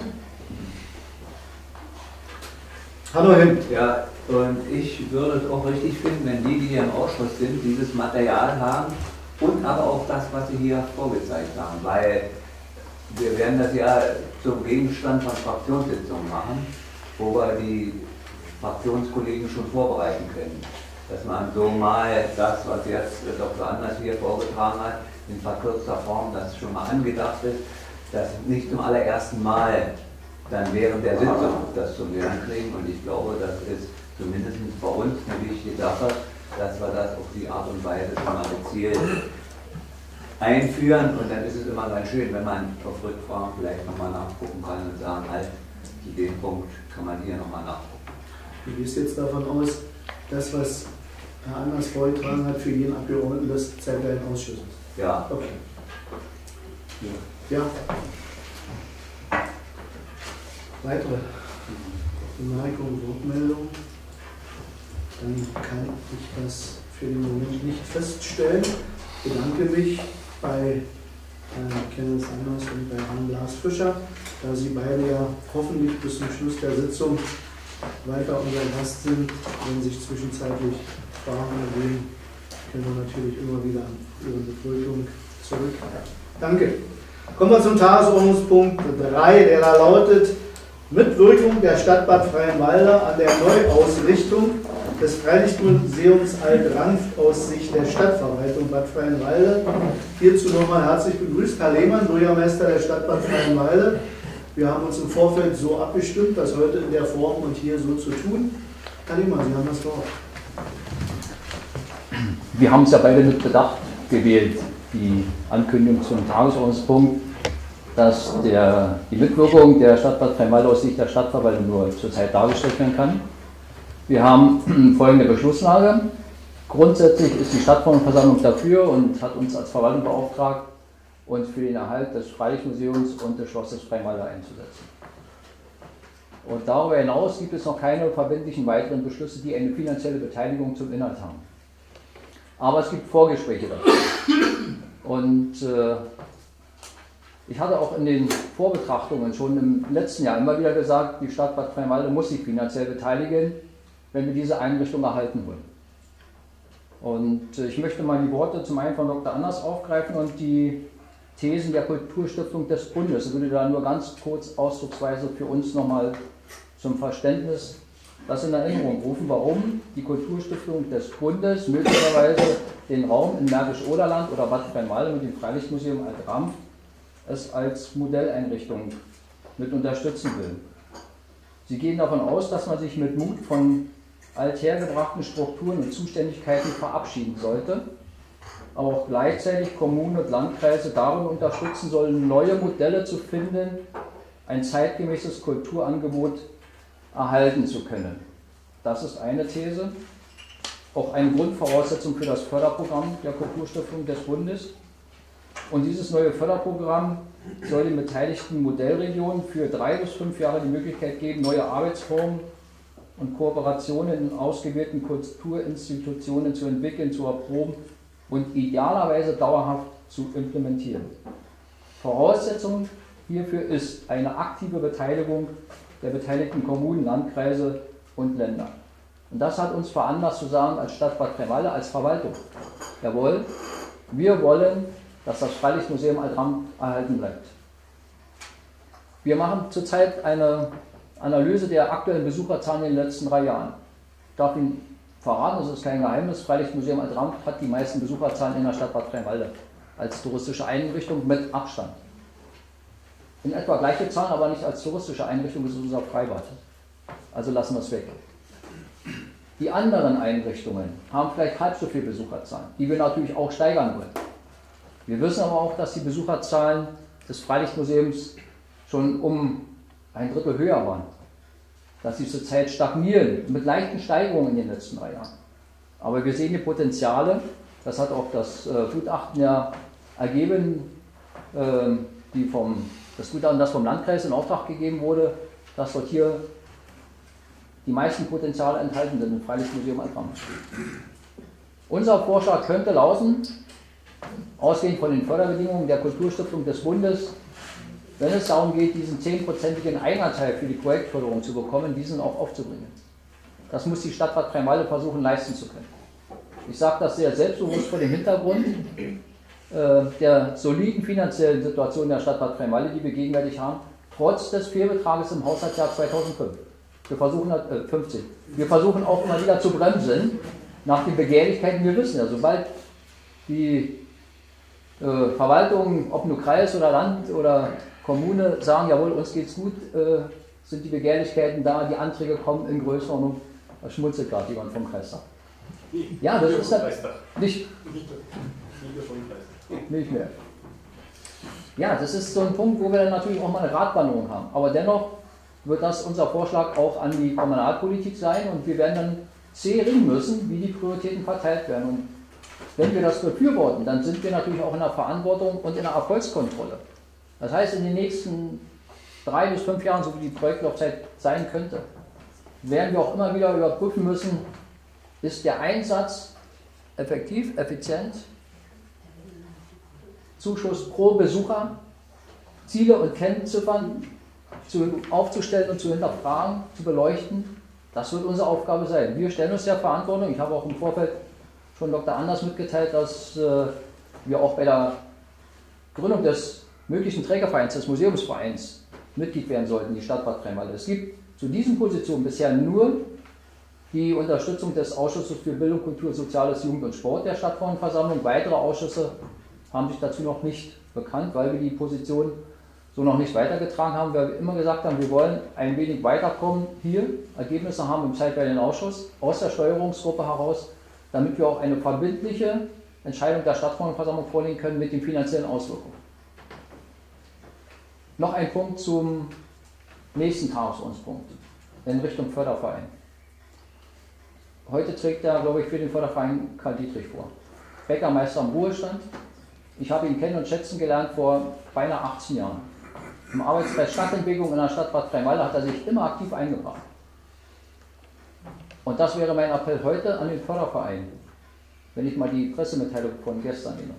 Hallo Hin. Ja, und ich würde es auch richtig finden, wenn die hier im Ausschuss sind, dieses Material haben und aber auch das, was Sie hier vorgezeigt haben, weil wir werden das ja zum Gegenstand von Fraktionssitzungen machen, wo wir die Fraktionskollegen schon vorbereiten können. Dass man so mal das, was jetzt Dr. Anders hier vorgetragen hat, in verkürzter Form, das schon mal angedacht ist, dass nicht zum allerersten Mal dann während der Sitzung das zum Lernen kriegen. Und ich glaube, das ist zumindest bei uns eine wichtige Sache, dass wir das auf die Art und Weise schon mal gezielt einführen. Und dann ist es immer ganz schön, wenn man auf Rückfragen vielleicht nochmal nachgucken kann und sagen, halt, zu dem Punkt kann man hier nochmal nachgucken. Du gehst jetzt davon aus, das, was Herr Anders vorgetragen hat, für jeden Abgeordneten das zeitgleich im Ausschuss ist. Ja. Okay. Ja. Weitere Bemerkungen, Wortmeldungen? Dann kann ich das für den Moment nicht feststellen. Ich bedanke mich bei Kenneth Anders und bei Herrn Lars Fischer, da Sie beide ja hoffentlich bis zum Schluss der Sitzung weiter unser Gast sind. Wenn sich zwischenzeitlich Fragen ergeben, können wir natürlich immer wieder an Ihre Begrüßung zurück. Danke. Kommen wir zum Tagesordnungspunkt 3, der da lautet: Mitwirkung der Stadt Bad Freienwalde an der Neuausrichtung des Freilichtmuseums Alt-Ranft aus Sicht der Stadtverwaltung Bad Freienwalde. Hierzu nochmal herzlich begrüßt Herr Lehmann, Bürgermeister der Stadt Bad Freienwalde. Wir haben uns im Vorfeld so abgestimmt, das heute in der Form und hier so zu tun. Herr Lehmann, Sie haben das Wort. Wir haben es ja beide mit Bedacht gewählt, die Ankündigung zum Tagesordnungspunkt, dass die Mitwirkung der Stadt Bad Freienwalde aus Sicht der Stadtverwaltung nur zurzeit dargestellt werden kann. Wir haben folgende Beschlusslage. Grundsätzlich ist die Stadtversammlung dafür und hat uns als Verwaltung beauftragt, uns für den Erhalt des Freilichtmuseums und des Schlosses Freienwalde einzusetzen. Und darüber hinaus gibt es noch keine verbindlichen weiteren Beschlüsse, die eine finanzielle Beteiligung zum Inhalt haben. Aber es gibt Vorgespräche dazu. Und ich hatte auch in den Vorbetrachtungen schon im letzten Jahr immer wieder gesagt, die Stadt Bad Freienwalde muss sich finanziell beteiligen, wenn wir diese Einrichtung erhalten wollen. Und ich möchte mal die Worte zum einen von Dr. Anders aufgreifen und die Thesen der Kulturstiftung des Bundes. Ich würde da nur ganz kurz ausdrucksweise für uns nochmal zum Verständnis das in Erinnerung rufen, warum die Kulturstiftung des Bundes möglicherweise den Raum in Märkisch-Oderland oder Bad Freienwalde mit dem Freilichtmuseum Alt-Ranft es als Modelleinrichtung mit unterstützen will. Sie gehen davon aus, dass man sich mit Mut von althergebrachten Strukturen und Zuständigkeiten verabschieden sollte, aber auch gleichzeitig Kommunen und Landkreise darin unterstützen sollen, neue Modelle zu finden, ein zeitgemäßes Kulturangebot erhalten zu können. Das ist eine These, auch eine Grundvoraussetzung für das Förderprogramm der Kulturstiftung des Bundes. Und dieses neue Förderprogramm soll den beteiligten Modellregionen für 3 bis 5 Jahre die Möglichkeit geben, neue Arbeitsformen und Kooperationen in ausgewählten Kulturinstitutionen zu entwickeln, zu erproben und idealerweise dauerhaft zu implementieren. Voraussetzung hierfür ist eine aktive Beteiligung der beteiligten Kommunen, Landkreise und Länder. Und das hat uns veranlasst zu sagen, als Stadt Bad Kremwalle, als Verwaltung, jawohl, wir wollen, dass das Freilichtmuseum Alt-Ramm erhalten bleibt. Wir machen zurzeit eine Analyse der aktuellen Besucherzahlen in den letzten 3 Jahren. Ich darf Ihnen verraten, das ist kein Geheimnis, Freilichtmuseum Alt-Ramm hat die meisten Besucherzahlen in der Stadt Bad Kremwalle als touristische Einrichtung mit Abstand. In etwa gleiche Zahlen, aber nicht als touristische Einrichtung, ist unser Freibad. Also lassen wir es weg. Die anderen Einrichtungen haben vielleicht halb so viele Besucherzahlen, die wir natürlich auch steigern wollen. Wir wissen aber auch, dass die Besucherzahlen des Freilichtmuseums schon um 1/3 höher waren. Dass sie zurzeit stagnieren, mit leichten Steigerungen in den letzten 3 Jahren. Aber wir sehen die Potenziale, das hat auch das Gutachten ja ergeben, das Gutachten, das vom Landkreis in Auftrag gegeben wurde, dass dort hier die meisten Potenziale enthalten sind im Freilichtmuseum Alt-Ramm. Unser Vorschlag könnte lauten, ausgehend von den Förderbedingungen der Kulturstiftung des Bundes, wenn es darum geht, diesen 10%igen Eigenanteil für die Projektförderung zu bekommen, diesen auch aufzubringen. Das muss die Stadt Bad Kremwalle versuchen leisten zu können. Ich sage das sehr selbstbewusst vor dem Hintergrund der soliden finanziellen Situation der Stadt Bad Kremwalle, die wir gegenwärtig haben, trotz des Fehlbetrages im Haushaltsjahr 2005. Wir versuchen auch immer wieder zu bremsen nach den Begehrlichkeiten. Wir wissen ja, sobald die Verwaltung, ob nur Kreis oder Land oder Kommune, sagen, jawohl, uns geht's gut, sind die Begehrlichkeiten da, die Anträge kommen in Größenordnung. Da schmunzelt gerade jemand vom Kreistag. Ja, das ist nicht mehr. Ja, das ist so ein Punkt, wo wir dann natürlich auch mal eine Gratwanderung haben. Aber dennoch wird das unser Vorschlag auch an die Kommunalpolitik sein und wir werden dann sehen müssen, wie die Prioritäten verteilt werden. Und wenn wir das befürworten, dann sind wir natürlich auch in der Verantwortung und in der Erfolgskontrolle. Das heißt, in den nächsten 3 bis 5 Jahren, so wie die Projektlaufzeit sein könnte, werden wir auch immer wieder überprüfen müssen, ist der Einsatz effektiv, effizient, Zuschuss pro Besucher, Ziele und Kennziffern aufzustellen und zu hinterfragen, zu beleuchten. Das wird unsere Aufgabe sein. Wir stellen uns der Verantwortung. Ich habe auch im Vorfeld schon Dr. Anders mitgeteilt, dass wir auch bei der Gründung des möglichen Trägervereins, des Museumsvereins, Mitglied werden sollten, die Stadt Bad Kremwalle. Es gibt zu diesen Positionen bisher nur die Unterstützung des Ausschusses für Bildung, Kultur, Soziales, Jugend und Sport der Stadtverordnetenversammlung. Weitere Ausschüsse haben sich dazu noch nicht bekannt, weil wir die Position so noch nicht weitergetragen haben, weil wir immer gesagt haben, wir wollen ein wenig weiterkommen hier, Ergebnisse haben im zeitweiligen Ausschuss, aus der Steuerungsgruppe heraus, damit wir auch eine verbindliche Entscheidung der Stadtverordnetenversammlung vorlegen können mit den finanziellen Auswirkungen. Noch ein Punkt zum nächsten Tagesordnungspunkt in Richtung Förderverein. Heute trägt er, glaube ich, für den Förderverein Karl Dietrich vor. Bäckermeister im Ruhestand. Ich habe ihn kennen und schätzen gelernt vor beinahe 18 Jahren. Im Arbeitskreis Stadtentwicklung in der Stadt Bad Kremwalle hat er sich immer aktiv eingebracht. Und das wäre mein Appell heute an den Förderverein, wenn ich mal die Pressemitteilung von gestern nehme.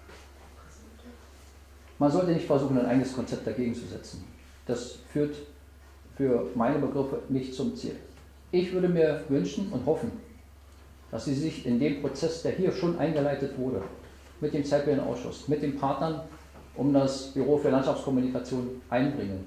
Man sollte nicht versuchen, ein eigenes Konzept dagegen zu setzen. Das führt für meine Begriffe nicht zum Ziel. Ich würde mir wünschen und hoffen, dass Sie sich in dem Prozess, der hier schon eingeleitet wurde, mit dem zeitweiligen Ausschuss, mit den Partnern um das Büro für Landschaftskommunikation einbringen.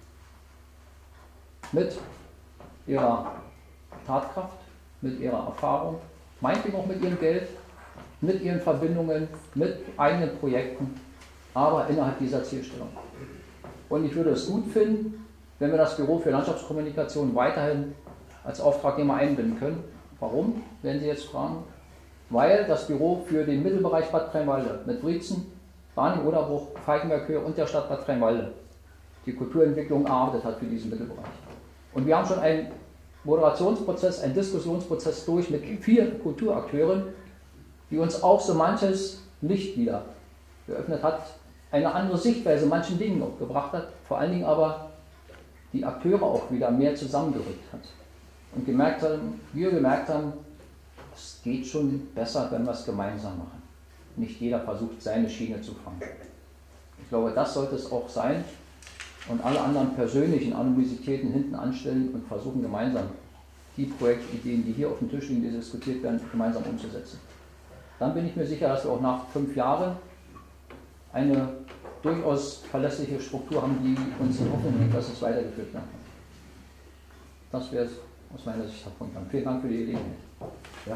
Mit Ihrer Tatkraft, mit Ihrer Erfahrung, meinetwegen auch mit Ihrem Geld, mit Ihren Verbindungen, mit eigenen Projekten, aber innerhalb dieser Zielstellung. Und ich würde es gut finden, wenn wir das Büro für Landschaftskommunikation weiterhin als Auftragnehmer einbinden können. Warum, werden Sie jetzt fragen? Weil das Büro für den Mittelbereich Bad Kremwalle mit Brietzen, Barnim-Oderbruch, Falkenberg-Höhe und der Stadt Bad Kremwalle die Kulturentwicklung erarbeitet hat für diesen Mittelbereich. Und wir haben schon einen Moderationsprozess, einen Diskussionsprozess durch mit 4 Kulturakteuren, die uns auch so manches Licht wieder geöffnet hat, eine andere Sichtweise manchen Dingen noch gebracht hat, vor allen Dingen aber die Akteure auch wieder mehr zusammengerückt hat. und wir gemerkt haben, es geht schon besser, wenn wir es gemeinsam machen. Nicht jeder versucht, seine Schiene zu fahren. Ich glaube, das sollte es auch sein und alle anderen persönlichen Animositäten hinten anstellen und versuchen gemeinsam die Projektideen, die hier auf dem Tisch liegen, die diskutiert werden, gemeinsam umzusetzen. Dann bin ich mir sicher, dass wir auch nach 5 Jahren eine durchaus verlässliche Struktur haben, die uns in Hoffnung bringt, dass es weitergeführt werden kann. Das wäre es aus meiner Sicht der Punkt. Vielen Dank für die Gelegenheit. Ja.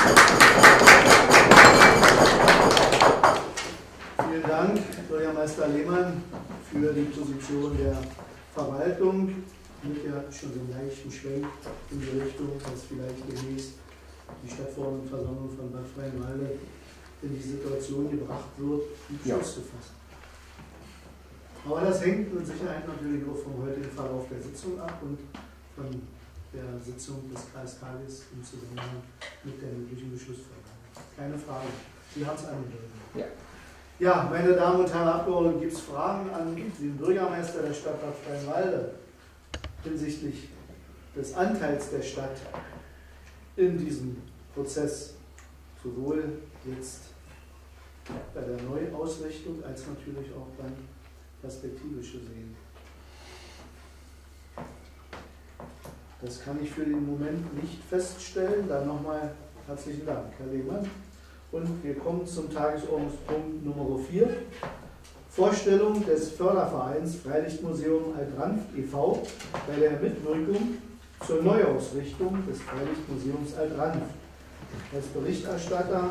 Vielen Dank, Bürgermeister Lehmann, für die Position der Verwaltung. Mit ja schon so einen leichten Schwenk in die Richtung, dass vielleicht demnächst die Stadtverordnetenversammlung von Bad Freienwalde in die Situation gebracht wird, einen Beschluss zu fassen. Aber das hängt mit Sicherheit natürlich auch vom heutigen Verlauf der Sitzung ab und von der Sitzung des Kreistages im Zusammenhang mit der möglichen Beschlussvorlage. Keine Frage. Sie haben es angedeutet. Ja. Ja, meine Damen und Herren Abgeordnete, gibt es Fragen an den Bürgermeister der Stadt Bad Freienwalde hinsichtlich des Anteils der Stadt in diesem Prozess, sowohl jetzt bei der Neuausrichtung als natürlich auch beim perspektivischen Sehen? Das kann ich für den Moment nicht feststellen. Dann nochmal herzlichen Dank, Herr Lehmann. Und wir kommen zum Tagesordnungspunkt Nummer 4. Vorstellung des Fördervereins Freilichtmuseum Alt-Ranft e.V. bei der Mitwirkung zur Neuausrichtung des Freilichtmuseums Alt-Ranft. Als Berichterstatter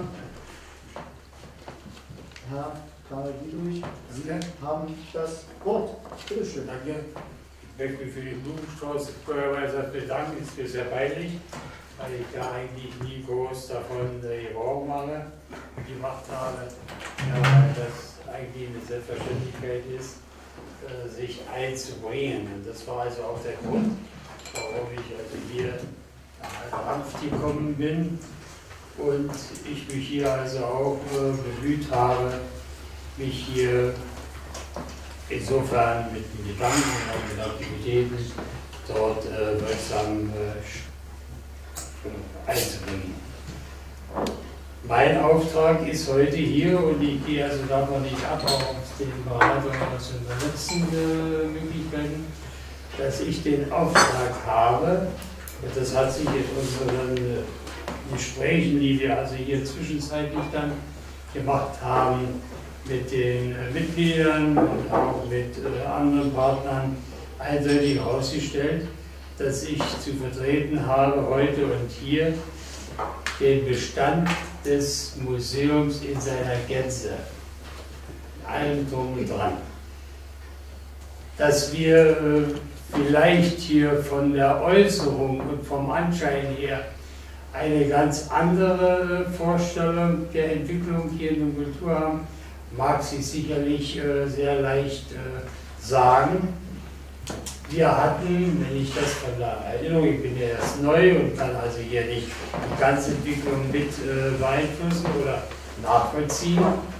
Herr Karl Dietrich, Sie haben das Wort. Bitte schön. Danke. Ich möchte mich für den Blumenstrauß des Bürgermeisters bedanken. Es ist mir sehr peinlich, weil ich ja eigentlich nie groß davon Gebrauch gemacht habe, ja, weil das eigentlich eine Selbstverständlichkeit ist, sich einzubringen. Und das war also auch der Grund, warum ich also hier nach Ranft gekommen bin und ich mich hier also auch bemüht habe, mich hier insofern mit den Gedanken und auch mit Aktivitäten dort wirksam einzubringen. Mein Auftrag ist heute hier, und ich gehe also davon nicht ab, auch auf den Beratungen zu unterstützen Möglichkeiten, dass ich den Auftrag habe, und das hat sich in unseren Gesprächen, die wir also hier zwischenzeitlich dann gemacht haben, mit den Mitgliedern und auch mit anderen Partnern eindeutig herausgestellt, dass ich zu vertreten habe heute und hier den Bestand des Museums in seiner Gänze, allem drum und dran. Dass wir vielleicht hier von der Äußerung und vom Anschein her eine ganz andere Vorstellung der Entwicklung hier in der Kultur haben, mag sich sicherlich sehr leicht sagen. Wir hatten, wenn ich das von der Erinnerung, ich bin ja erst neu und kann also hier nicht die ganze Entwicklung mit beeinflussen oder nachvollziehen.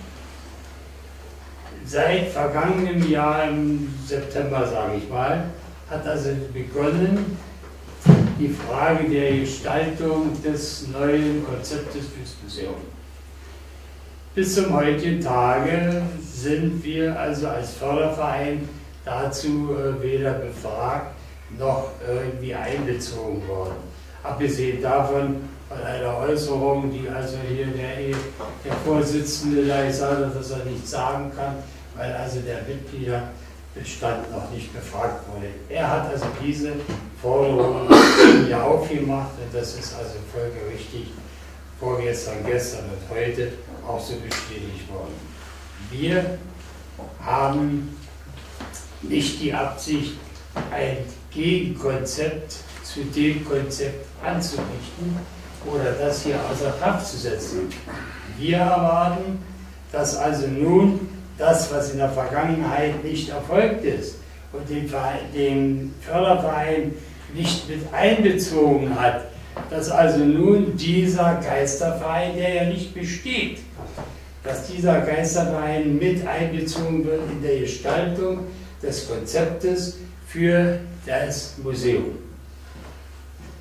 Seit vergangenem Jahr, im September sage ich mal, hat also begonnen die Frage der Gestaltung des neuen Konzeptes fürs Museum. Bis zum heutigen Tage sind wir also als Förderverein dazu weder befragt noch irgendwie einbezogen worden. Abgesehen davon von einer Äußerung, die also hier der Vorsitzende da gesagt hat, dass er nichts sagen kann, weil also der Mitgliederbestand noch nicht befragt wurde. Er hat also diese Forderung hier aufgemacht, und das ist also folgerichtig vorgestern, gestern und heute auch so bestätigt worden. Wir haben nicht die Absicht, ein Gegenkonzept zu dem Konzept anzurichten oder das hier außer Kraft zu setzen. Wir erwarten, dass also nun das, was in der Vergangenheit nicht erfolgt ist und den Förderverein nicht mit einbezogen hat, dass also nun dieser Geisterverein, der ja nicht besteht, dass dieser Geisterverein mit einbezogen wird in der Gestaltung des Konzeptes für das Museum.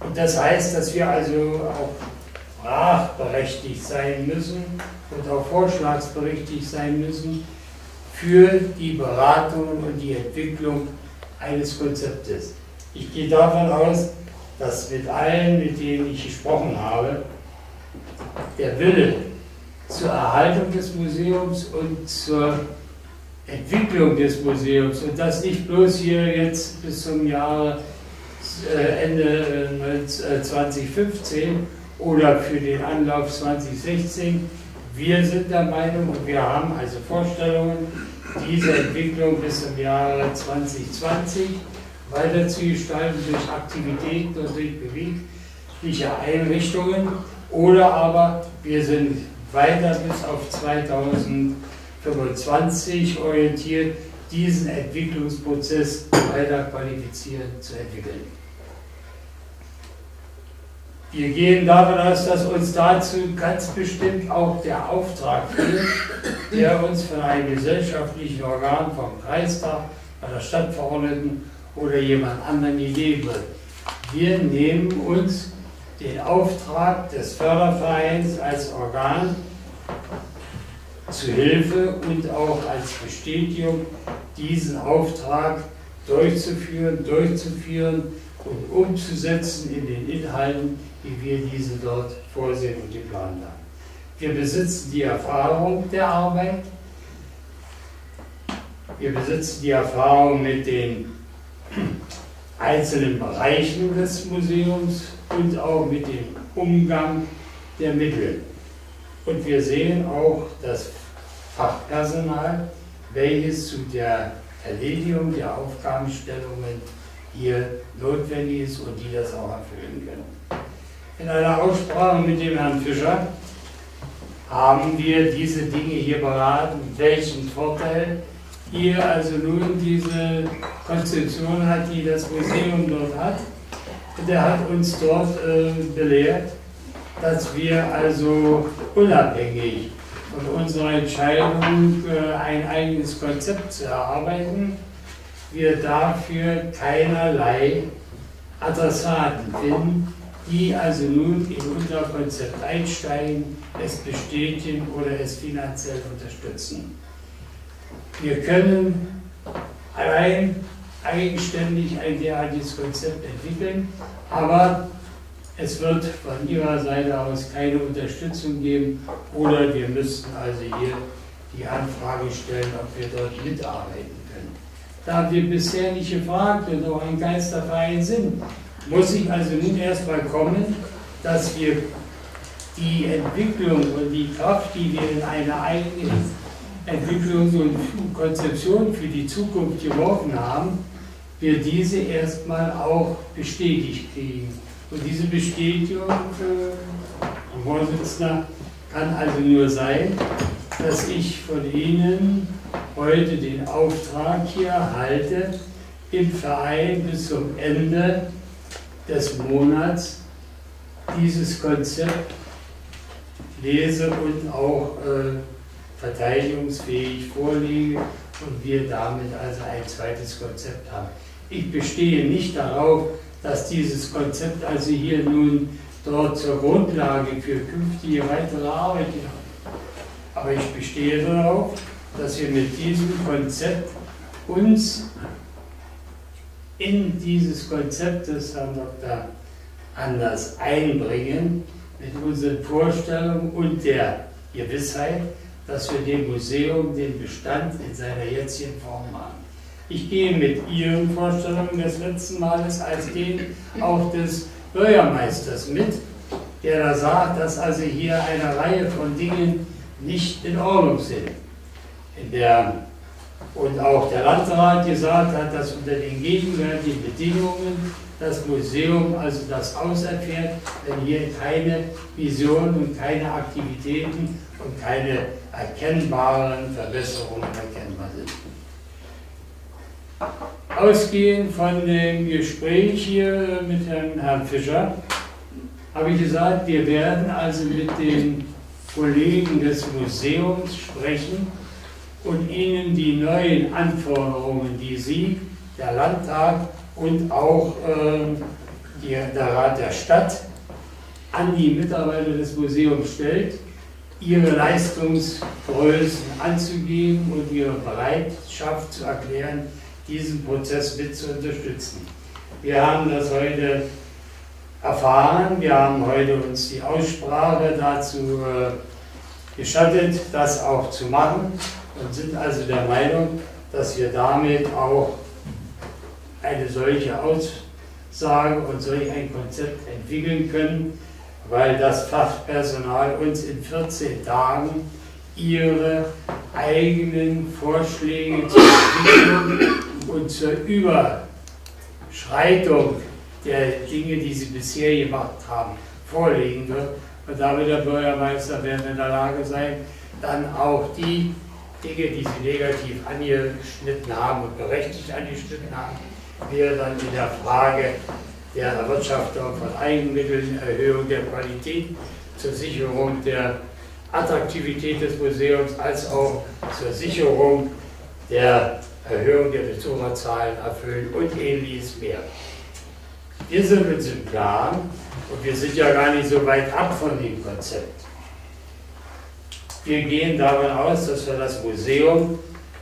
Und das heißt, dass wir also auch sprachberechtigt sein müssen und auch vorschlagsberechtigt sein müssen für die Beratung und die Entwicklung eines Konzeptes. Ich gehe davon aus, dass mit allen, mit denen ich gesprochen habe, der Wille zur Erhaltung des Museums und zur Entwicklung des Museums, und das nicht bloß hier jetzt bis zum Jahre Ende 2015 oder für den Anlauf 2016. Wir sind der Meinung und wir haben also Vorstellungen, diese Entwicklung bis zum Jahre 2020 weiter zu gestalten durch Aktivitäten und durch bewegliche Einrichtungen, oder aber wir sind weiter bis auf 2025 orientiert, diesen Entwicklungsprozess weiter qualifiziert zu entwickeln. Wir gehen davon aus, dass uns dazu ganz bestimmt auch der Auftrag fehlt, der uns von einem gesellschaftlichen Organ, vom Kreistag, bei der Stadtverordneten oder jemand anderen gegeben wird. Wir nehmen uns den Auftrag des Fördervereins als Organ zu Hilfe und auch als Bestätigung, diesen Auftrag durchzuführen und umzusetzen in den Inhalten, wie wir diese dort vorsehen und geplant haben. Wir besitzen die Erfahrung der Arbeit, wir besitzen die Erfahrung mit den einzelnen Bereichen des Museums und auch mit dem Umgang der Mittel. Und wir sehen auch das Fachpersonal, welches zu der Erledigung der Aufgabenstellungen hier notwendig ist und die das auch erfüllen können. In einer Aussprache mit dem Herrn Fischer haben wir diese Dinge hier beraten, welchen Vorteil hier also nun diese Konzeption hat, die das Museum dort hat. Und er hat uns dort belehrt, dass wir also unabhängig von unserer Entscheidung, ein eigenes Konzept zu erarbeiten, wir dafür keinerlei Adressaten finden, die also nun in unser Konzept einsteigen, es bestätigen oder es finanziell unterstützen. Wir können allein eigenständig ein derartiges Konzept entwickeln, aber es wird von Ihrer Seite aus keine Unterstützung geben, oder wir müssten also hier die Anfrage stellen, ob wir dort mitarbeiten können. Da wir bisher nicht gefragt und auch ein Geisterverein sind, muss ich also nun erstmal kommen, dass wir die Entwicklung und die Kraft, die wir in eine eigene Entwicklung und Konzeption für die Zukunft geworfen haben, wir diese erstmal auch bestätigt kriegen. Und diese Bestätigung, Herr Vorsitzender, kann also nur sein, dass ich von Ihnen heute den Auftrag hier erhalte, im Verein bis zum Ende des Monats dieses Konzept lese und auch verteidigungsfähig vorlege und wir damit also ein zweites Konzept haben. Ich bestehe nicht darauf, dass dieses Konzept also hier nun dort zur Grundlage für künftige weitere Arbeit wird. Aber ich bestehe darauf, dass wir mit diesem Konzept uns in dieses Konzept des Herrn Dr. Anders einbringen, mit unseren Vorstellungen und der Gewissheit, dass wir dem Museum den Bestand in seiner jetzigen Form haben. Ich gehe mit Ihren Vorstellungen des letzten Males als den auch des Bürgermeisters mit, der da sagt, dass also hier eine Reihe von Dingen nicht in Ordnung sind. Und auch der Landrat gesagt hat, dass unter den gegenwärtigen Bedingungen das Museum also das auserfährt, wenn hier keine Visionen und keine Aktivitäten und keine erkennbaren Verbesserungen erkennbar sind. Ausgehend von dem Gespräch hier mit Herrn Fischer habe ich gesagt, wir werden also mit den Kollegen des Museums sprechen und ihnen die neuen Anforderungen, die Sie, der Landtag und auch der Rat der Stadt an die Mitarbeiter des Museums stellt, ihre Leistungsgrößen anzugeben und ihre Bereitschaft zu erklären, diesen Prozess mit zu unterstützen. Wir haben das heute erfahren, wir haben heute uns die Aussprache dazu gestattet, das auch zu machen und sind also der Meinung, dass wir damit auch eine solche Aussage und solch ein Konzept entwickeln können, weil das Fachpersonal uns in 14 Tagen ihre eigenen Vorschläge zur Entwicklung und zur Überschreitung der Dinge, die sie bisher gemacht haben, vorlegen wird. Und da wird der Bürgermeister werden in der Lage sein, dann auch die Dinge, die sie negativ angeschnitten haben und berechtigt angeschnitten haben, wir dann in der Frage der Erwirtschaftung von Eigenmitteln, Erhöhung der Qualität, zur Sicherung der Attraktivität des Museums, als auch zur Sicherung der Erhöhung der Besucherzahlen erfüllen und ähnliches mehr. Wir sind uns im Klaren und wir sind ja gar nicht so weit ab von dem Konzept. Wir gehen davon aus, dass wir das Museum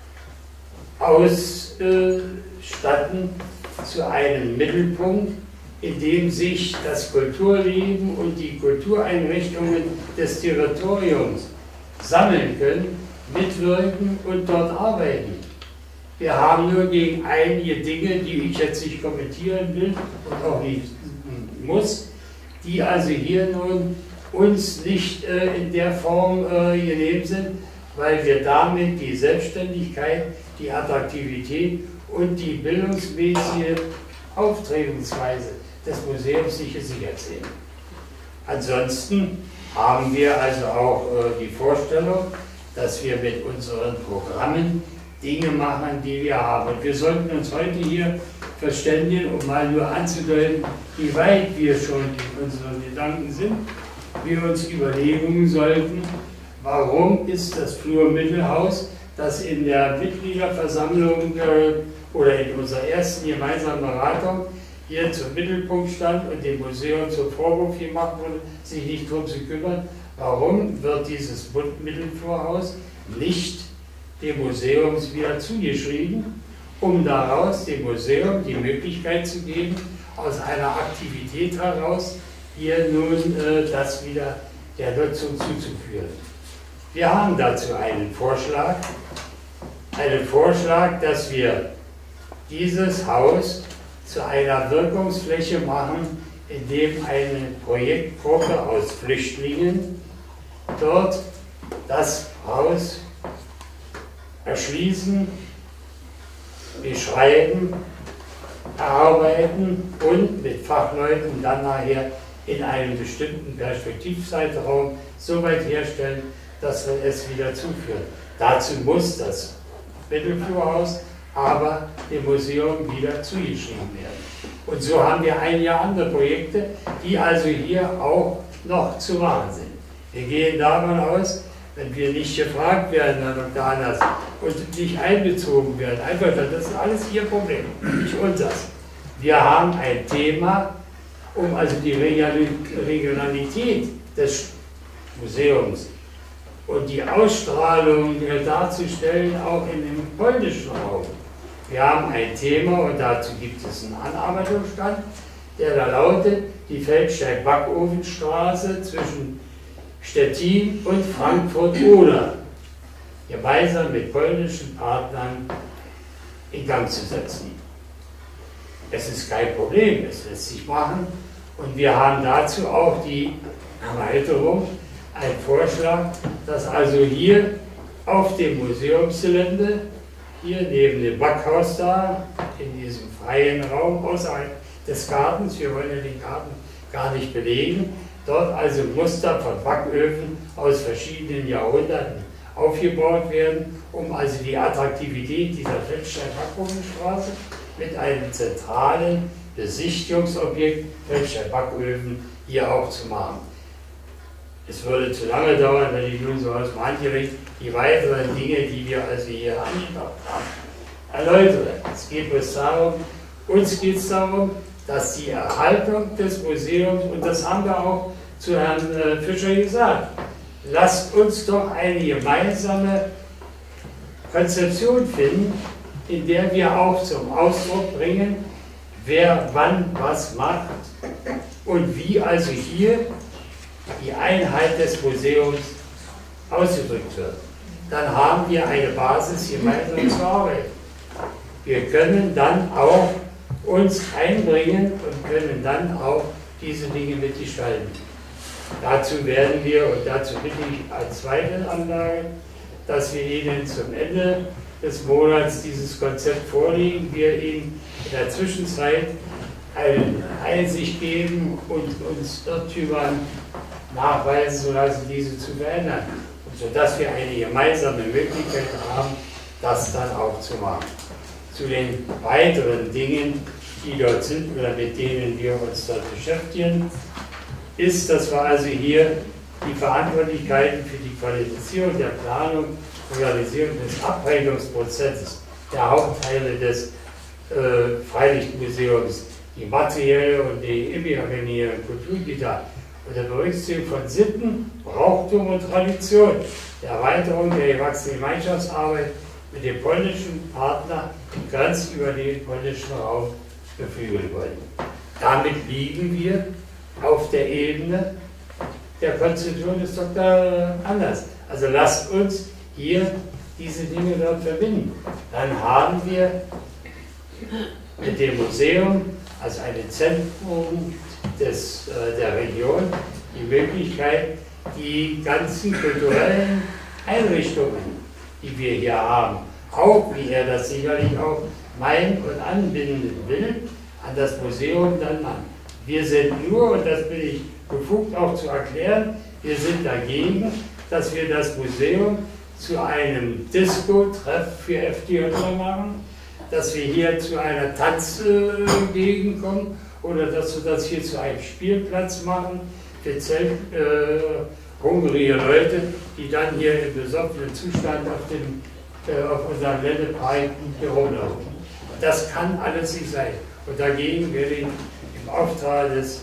ausstatten zu einem Mittelpunkt, in dem sich das Kulturleben und die Kultureinrichtungen des Territoriums sammeln können, mitwirken und dort arbeiten. Wir haben nur gegen einige Dinge, die ich jetzt nicht kommentieren will und auch nicht muss, die also hier nun uns nicht in der Form genehm sind, weil wir damit die Selbstständigkeit, die Attraktivität und die bildungsmäßige Auftretungsweise des Museums nicht gesichert sehen. Ansonsten haben wir also auch die Vorstellung, dass wir mit unseren Programmen Dinge machen, die wir haben. Und wir sollten uns heute hier verständigen, um mal nur anzudeuten, wie weit wir schon in unseren Gedanken sind, wir uns überlegen sollten, warum ist das Flurmittelhaus, das in der Mitgliederversammlung oder in unserer ersten gemeinsamen Beratung hier zum Mittelpunkt stand und dem Museum zum Vorwurf gemacht wurde, sich nicht darum zu kümmern, warum wird dieses Mittelflurhaus nicht dem Museum wieder zugeschrieben, um daraus dem Museum die Möglichkeit zu geben, aus einer Aktivität heraus hier nun das wieder der Nutzung zuzuführen. Wir haben dazu einen Vorschlag, dass wir dieses Haus zu einer Wirkungsfläche machen, indem eine Projektgruppe aus Flüchtlingen dort das Haus erschließen, beschreiben, erarbeiten und mit Fachleuten dann nachher in einem bestimmten Perspektivzeitraum so weit herstellen, dass wir es wieder zuführen. Dazu muss das Mittelflurhaus aber dem Museum wieder zugeschrieben werden. Und so haben wir einige andere Projekte, die also hier auch noch zu machen sind. Wir gehen davon aus, wenn wir nicht gefragt werden, Herr Dr. Anders, und nicht einbezogen werden, einfach, das ist alles Ihr Problem, nicht unseres. Wir haben ein Thema, um also die Regionalität des Museums und die Ausstrahlung darzustellen, auch in dem polnischen Raum. Wir haben ein Thema und dazu gibt es einen Anarbeitungsstand, der da lautet, die Feldsteig-Backofenstraße zwischen Stettin und Frankfurt-Oder gemeinsam mit polnischen Partnern in Gang zu setzen. Es ist kein Problem, es lässt sich machen und wir haben dazu auch die Erweiterung, einen Vorschlag, dass also hier auf dem Museumsgelände, hier neben dem Backhaus da, in diesem freien Raum außerhalb des Gartens, wir wollen ja den Garten gar nicht belegen, dort also Muster von Backöfen aus verschiedenen Jahrhunderten aufgebaut werden, um also die Attraktivität dieser Feldstein-Backofenstraße mit einem zentralen Besichtigungsobjekt Feldstein-Backöfen hier auch zu machen. Es würde zu lange dauern, wenn ich nun so aus dem Handgericht die weiteren Dinge, die wir also hier angebracht haben, erläutere. Es geht uns darum, dass die Erhaltung des Museums, und das haben wir auch zu Herrn Fischer gesagt, lasst uns doch eine gemeinsame Konzeption finden, in der wir auch zum Ausdruck bringen, wer wann was macht und wie also hier die Einheit des Museums ausgedrückt wird. Dann haben wir eine Basis, gemeinsam zu arbeiten. Wir können dann auch uns einbringen und können dann auch diese Dinge mitgestalten. Dazu werden wir, und dazu bitte ich als zweite Anlage, dass wir Ihnen zum Ende des Monats dieses Konzept vorlegen, wir Ihnen in der Zwischenzeit eine Einsicht geben und uns Irrtümern nachweisen zu lassen, diese zu verändern, sodass wir eine gemeinsame Möglichkeit haben, das dann auch zu machen. Zu den weiteren Dingen, die dort sind oder mit denen wir uns dort beschäftigen, ist, dass wir also hier die Verantwortlichkeiten für die Qualifizierung der Planung und Realisierung des Abrechnungsprozesses der Hauptteile des Freilichtmuseums, die materielle und die imaginäre Kulturgüter unter Berücksichtigung von Sitten, Brauchtum und Tradition, der Erweiterung der gewachsenen Gemeinschaftsarbeit mit dem polnischen Partner ganz über den polnischen Raum beflügeln wollen. Damit liegen wir auf der Ebene der Konstitution des Dr. Anders. Also lasst uns hier diese Dinge dort verbinden. Dann haben wir mit dem Museum als ein Zentrum der Region die Möglichkeit, die ganzen kulturellen Einrichtungen, die wir hier haben, auch wie er das sicherlich auch meint und anbinden will, an das Museum dann machen. Wir sind nur, und das bin ich befugt auch zu erklären, wir sind dagegen, dass wir das Museum zu einem Disco-Treff für FDJler machen, dass wir hier zu einer Tanzgegend kommen oder dass wir das hier zu einem Spielplatz machen für hungrige Leute, die dann hier im besoffenen Zustand auf unserem Ländepark herumlaufen. Das kann alles nicht sein. Und dagegen werde ich im Auftrag des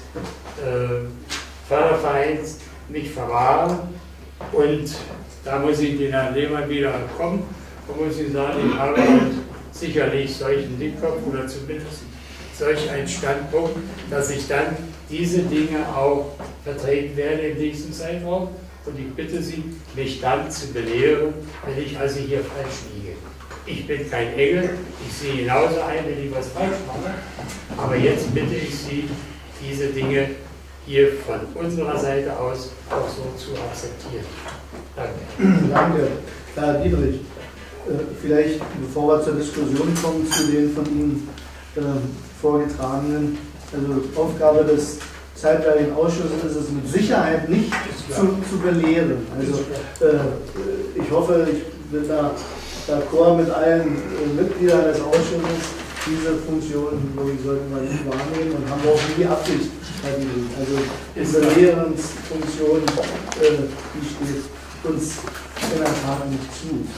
Fördervereins mich verwahren. Und da muss ich den Herrn Lehmann wieder kommen und muss ich sagen, ich habe halt sicherlich solchen Dickkopf oder zumindest solch einen Standpunkt, dass ich dann diese Dinge auch vertreten werde im nächsten Zeitraum. Und ich bitte Sie, mich dann zu belehren, wenn ich also hier falsch liege. Ich bin kein Engel, ich sehe genauso ein, wenn ich was falsch mache. Aber jetzt bitte ich Sie, diese Dinge hier von unserer Seite aus auch so zu akzeptieren. Danke. Danke. Herr Dietrich, vielleicht, bevor wir zur Diskussion kommen, zu den von Ihnen vorgetragenen, also Aufgabe des zeitweiligen Ausschusses ist es mit Sicherheit nicht zu belehren. Also ich hoffe, ich bin da d'accord mit allen Mitgliedern des Ausschusses. Diese Funktion, sollten wir nicht wahrnehmen und haben auch nie die Absicht. Also diese Belehrungsfunktion, die steht uns in der Tat nicht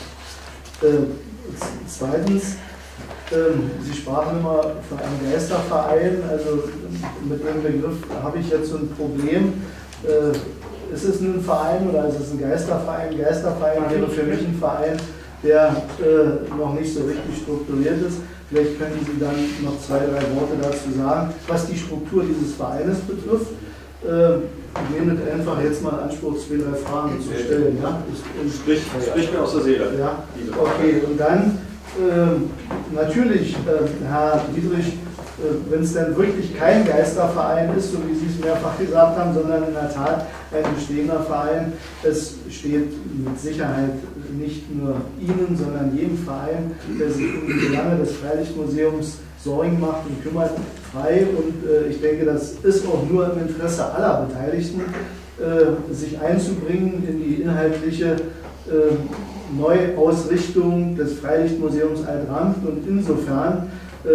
zu. Zweitens, Sie sprachen immer von einem Geisterverein, also mit dem Begriff habe ich jetzt so ein Problem. Ist es ein Verein oder ist es ein Geisterverein? Geisterverein wäre für mich ein Verein, der noch nicht so richtig strukturiert ist. Vielleicht können Sie dann noch 2, 3 Worte dazu sagen, was die Struktur dieses Vereines betrifft. Ich nehme einfach jetzt mal in Anspruch, 2, 3 Fragen zu stellen. Ja? Sprich mir aus der Seele. Ja? Okay, und dann natürlich, Herr Dietrich, wenn es denn wirklich kein Geisterverein ist, so wie Sie es mehrfach gesagt haben, sondern in der Tat ein bestehender Verein, es steht mit Sicherheit nicht nur Ihnen, sondern jedem Verein, der sich um die Belange des Freilichtmuseums Sorgen macht und kümmert, frei. Und ich denke, das ist auch nur im Interesse aller Beteiligten, sich einzubringen in die inhaltliche Neuausrichtung des Freilichtmuseums Alt-Ranft. Und insofern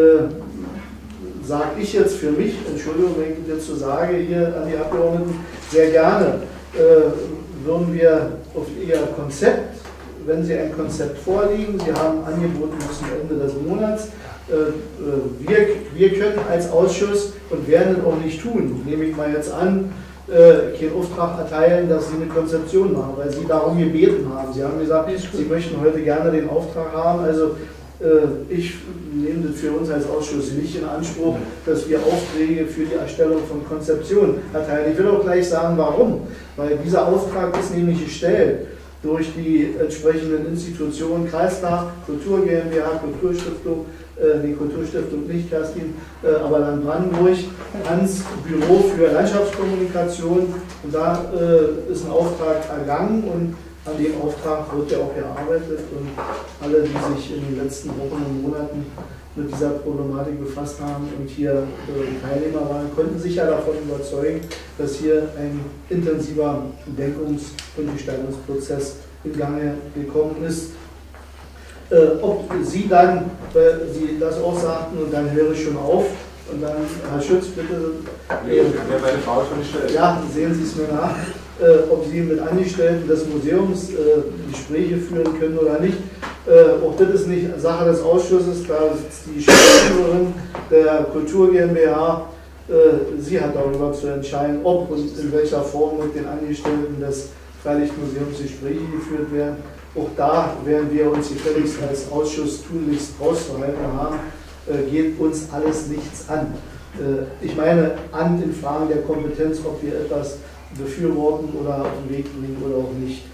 sage ich jetzt für mich, Entschuldigung, wenn ich jetzt so sage, hier an die Abgeordneten, sehr gerne würden wir auf Ihr Konzept, wenn Sie ein Konzept vorliegen, Sie haben angeboten bis zum Ende des Monats, wir können als Ausschuss und werden es auch nicht tun, nehme ich mal jetzt an, keinen Auftrag erteilen, dass Sie eine Konzeption machen, weil Sie darum gebeten haben. Sie haben gesagt, Sie möchten heute gerne den Auftrag haben. Also ich nehme das für uns als Ausschuss nicht in Anspruch, dass wir Aufträge für die Erstellung von Konzeptionen erteilen. Ich will auch gleich sagen, warum. Weil dieser Auftrag ist nämlich gestellt durch die entsprechenden Institutionen, Kreistag, Kultur GmbH, Kulturstiftung, die Kulturstiftung nicht, Kerstin, aber Land Brandenburg, ans Büro für Landschaftskommunikation. Und da ist ein Auftrag ergangen und an dem Auftrag wird ja auch gearbeitet. Und alle, die sich in den letzten Wochen und Monaten mit dieser Problematik befasst haben und hier Teilnehmer waren, konnten sich ja davon überzeugen, dass hier ein intensiver Denkungs- und Gestaltungsprozess in Gange gekommen ist. Ob Sie dann, weil Sie das auch sagten, und dann höre ich schon auf, und dann, Herr Schütz, bitte. Meine Frau schon gestellt. Ja, sehen Sie es mir nach, ob Sie mit Angestellten des Museums Gespräche führen können oder nicht. Auch das ist nicht Sache des Ausschusses, da sitzt die Geschäftsführerin der Kultur GmbH. Sie hat darüber zu entscheiden, ob und in welcher Form mit den Angestellten des Freilichtmuseums Gespräche geführt werden. Auch da werden wir uns gefälligst als Ausschuss tunlichst rauszuhalten haben, geht uns alles nichts an. Ich meine, an den Fragen der Kompetenz, ob wir etwas befürworten oder auf den Weg bringen oder auch nicht.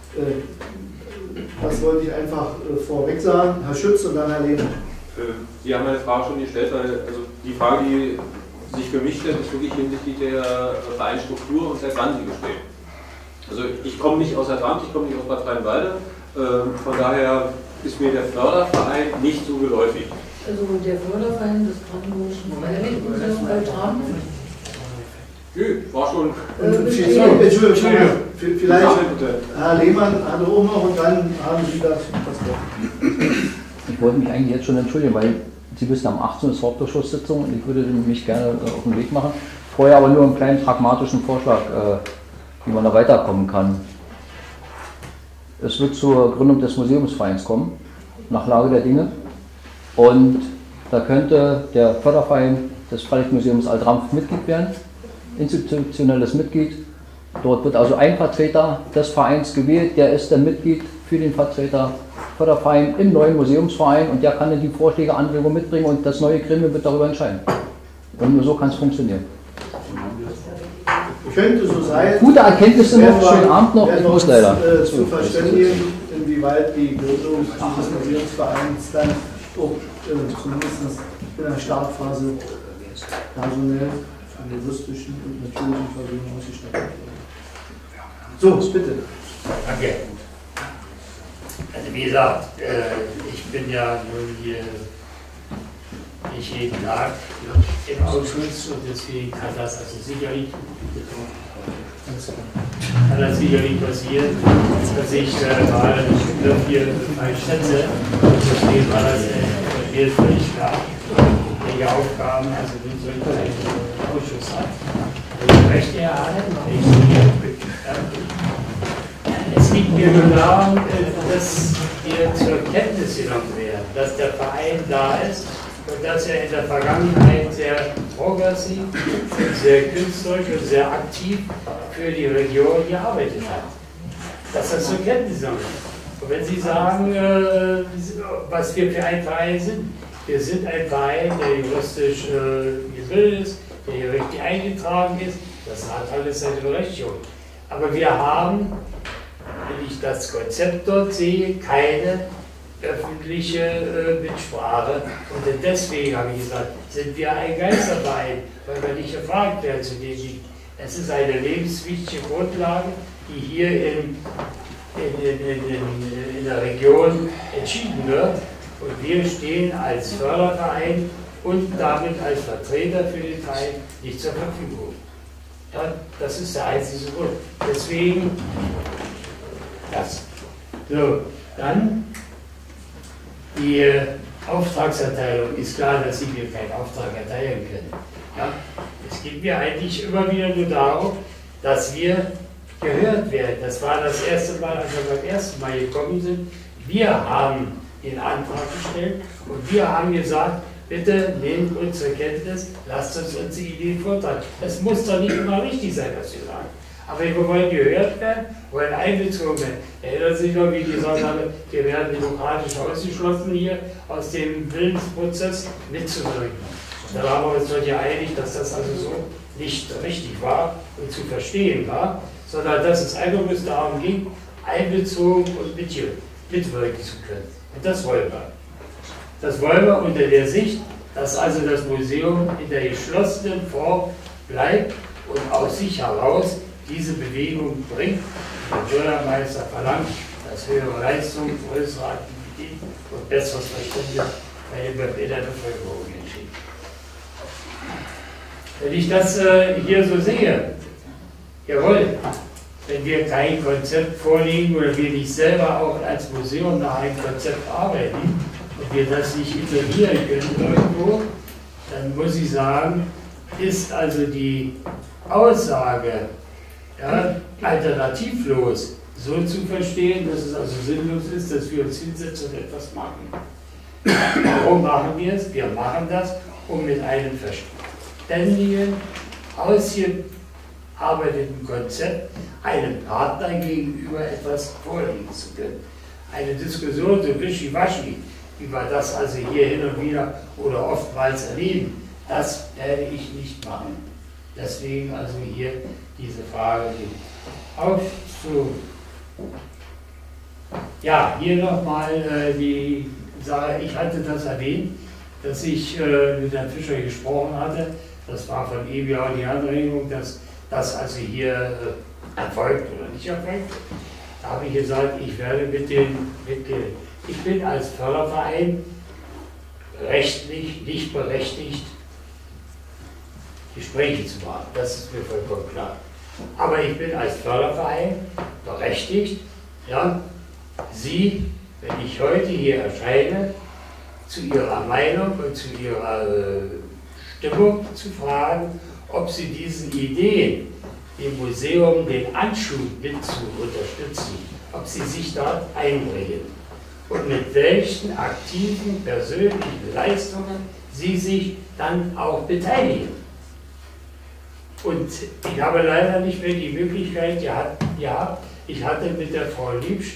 Das wollte ich einfach vorweg sagen. Herr Schütz und dann Herr Lehmann. Sie haben meine Frage schon gestellt, weil also die Frage, die sich für mich stellt, ist wirklich hinsichtlich der Vereinsstruktur und der Grantige steht. Also ich komme nicht aus der Dramt, ich komme nicht aus Bad Freienwalde, von daher ist mir der Förderverein nicht so geläufig. Also der Förderverein des Brandenburgischen Freilichtmuseums Alt-Dramt. Nö, war schon. Entschuldigung, vielleicht Herr Lehmann hatte auch noch und dann haben Sie das Wort. Ich wollte mich eigentlich jetzt schon entschuldigen, weil Sie wissen, am 18. ist Hauptausschusssitzung und ich würde mich gerne auf den Weg machen. Vorher aber nur einen kleinen pragmatischen Vorschlag, wie man da weiterkommen kann. Es wird zur Gründung des Museumsvereins kommen, nach Lage der Dinge. Und da könnte der Förderverein des Freilichtmuseums Alt-Dramt Mitglied werden, institutionelles Mitglied. Dort wird also ein Vertreter des Vereins gewählt, der ist dann Mitglied für den Vertreter Förderverein im neuen Museumsverein und der kann dann die Vorschläge, Anregungen mitbringen und das neue Gremium wird darüber entscheiden. Und nur so kann es funktionieren. Könnte so sein. Gute Erkenntnisse noch, schönen Abend noch, ich muss leider. Zu verständigen, inwieweit die Gründung dieses Museumsvereins dann auch zumindest in der Startphase personell, juristischen und natürlichen Personen ausgestattet wird. So, bitte. Danke. Also wie gesagt, ich bin ja nun hier nicht jeden Tag im Ausschuss und deswegen kann das also sicherlich passieren, dass ich mal hier einschätze, deswegen war das mir völlig klar, welche Aufgaben also so ein Ausschuss hat. Ich möchte erhalten, es liegt mir nur darum, dass wir zur Kenntnis genommen werden, dass der Verein da ist und dass er in der Vergangenheit sehr progressiv und sehr künstlerisch und sehr aktiv für die Region gearbeitet hat. Dass das zur Kenntnis genommen wird. Und wenn Sie sagen, was wir für ein Verein sind, wir sind ein Verein, der juristisch gebildet ist, der hier richtig eingetragen ist, das hat alles seine Berechtigung. Aber wir haben, wenn ich das Konzept dort sehe, keine öffentliche Mitsprache. Und deswegen habe ich gesagt, sind wir ein Geisterverein, weil wir nicht gefragt werden zu dem liegt. Es ist eine lebenswichtige Grundlage, die hier in der Region entschieden wird. Und wir stehen als Förderverein und damit als Vertreter für den Verein nicht zur Verfügung. Ja, das ist der einzige Grund. Deswegen das. So, dann die Auftragserteilung. Ist klar, dass Sie mir keinen Auftrag erteilen können. Ja? Es geht mir eigentlich immer wieder nur darum, dass wir gehört werden. Das war das erste Mal, als wir beim ersten Mal gekommen sind. Wir haben den Antrag gestellt und wir haben gesagt, bitte nehmt uns zur Kenntnis, lasst uns unsere Ideen vortragen. Es muss doch nicht immer richtig sein, was wir sagen. Aber wir wollen gehört werden, wollen einbezogen werden. Erinnert sich noch, wie ich gesagt habe, wir werden demokratisch ausgeschlossen, hier aus dem Willensprozess mitzuwirken. Da waren wir uns doch ja einig, dass das also so nicht richtig war und zu verstehen war, sondern dass es einfach bloß darum ging, einbezogen und mitwirken zu können. Und das wollen wir. Das wollen wir unter der Sicht, dass also das Museum in der geschlossenen Form bleibt und aus sich heraus diese Bewegung bringt. Der Bürgermeister verlangt, dass höhere Leistungen, größere Aktivität und besseres Verständnis bei der Bevölkerung entstehen. Wenn ich das hier so sehe, jawohl, wenn wir kein Konzept vorlegen oder wir nicht selber auch als Museum nach einem Konzept arbeiten und wir das nicht integrieren können irgendwo, dann muss ich sagen, ist also die Aussage, ja, alternativlos so zu verstehen, dass es also sinnlos ist, dass wir uns hinsetzen und etwas machen. Warum machen wir es? Wir machen das, um mit einem verständigen, ausgearbeiteten Konzept einem Partner gegenüber etwas vorlegen zu können. Eine Diskussion so wischiwaschi, wie wir das also hier hin und wieder oder oftmals erleben, das werde ich nicht machen. Deswegen also hier diese Frage aufzu. Ja, hier nochmal die Sache, ich hatte das erwähnt, dass ich mit Herrn Fischer gesprochen hatte. Das war von ihm ja die Anregung, dass das also hier erfolgt oder nicht erfolgt. Da habe ich gesagt, ich werde mit den Mitgliedern. Ich bin als Förderverein rechtlich nicht berechtigt, Gespräche zu machen. Das ist mir vollkommen klar. Aber ich bin als Förderverein berechtigt, ja, Sie, wenn ich heute hier erscheine, zu Ihrer Meinung und zu Ihrer Stimmung zu fragen, ob Sie diesen Ideen, dem Museum den Anschub mit zu unterstützen, ob Sie sich dort einbringen und mit welchen aktiven persönlichen Leistungen Sie sich dann auch beteiligen. Und ich habe leider nicht mehr die Möglichkeit gehabt, ich hatte mit der Frau Liebsch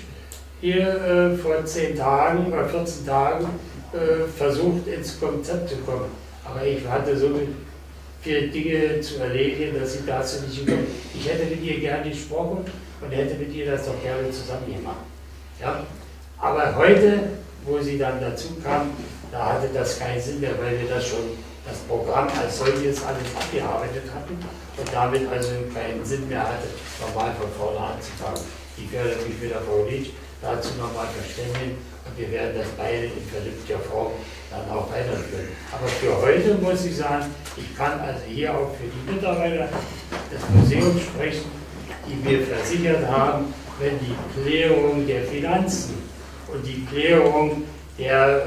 hier vor 10 Tagen oder 14 Tagen versucht, ins Konzept zu kommen. Aber ich hatte so viele Dinge zu erledigen, dass sie dazu nicht gekommen. Ich hätte mit ihr gerne gesprochen und hätte mit ihr das doch gerne zusammen gemacht. Ja? Aber heute, wo sie dann dazu kam, da hatte das keinen Sinn mehr, weil wir das Programm als solches alles abgearbeitet hatten und damit also keinen Sinn mehr hatte, normal von vorne anzufangen. Ich werde mich mit der Frau Lietsch dazu nochmal verständigen und wir werden das beide in vernünftiger Form dann auch weiterführen. Aber für heute muss ich sagen, ich kann also hier auch für die Mitarbeiter des Museums sprechen, die mir versichert haben, wenn die Klärung der Finanzen und die Klärung der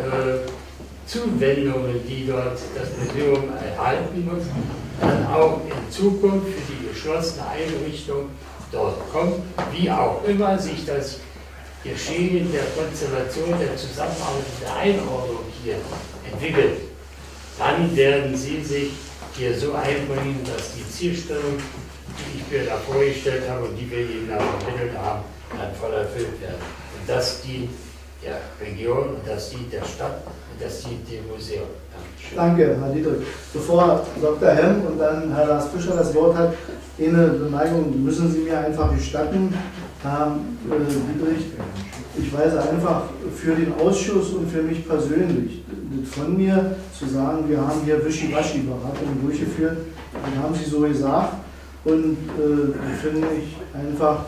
Zuwendungen, die dort das Museum erhalten muss, dann auch in Zukunft für die geschlossene Einrichtung dort kommt, wie auch immer sich das Geschehen der Konstellation, der Zusammenarbeit, der Einordnung hier entwickelt. Dann werden Sie sich hier so einbringen, dass die Zielstellung, die ich mir da vorgestellt habe und die wir Ihnen da vermittelt haben, dann voll erfüllt werden. Und das dient der Region und das dient der Stadt und das dient dem Museum. Danke, Herr Dietrich. Bevor Dr. Hemm und dann Herr Lars Fischer das Wort hat, eine Bemerkung müssen Sie mir einfach gestatten, Herr Dietrich. Ich weise einfach für den Ausschuss und für mich persönlich von mir zu sagen, wir haben hier Wischiwaschi-Beratungen durchgeführt, dann haben Sie so gesagt und finde ich einfach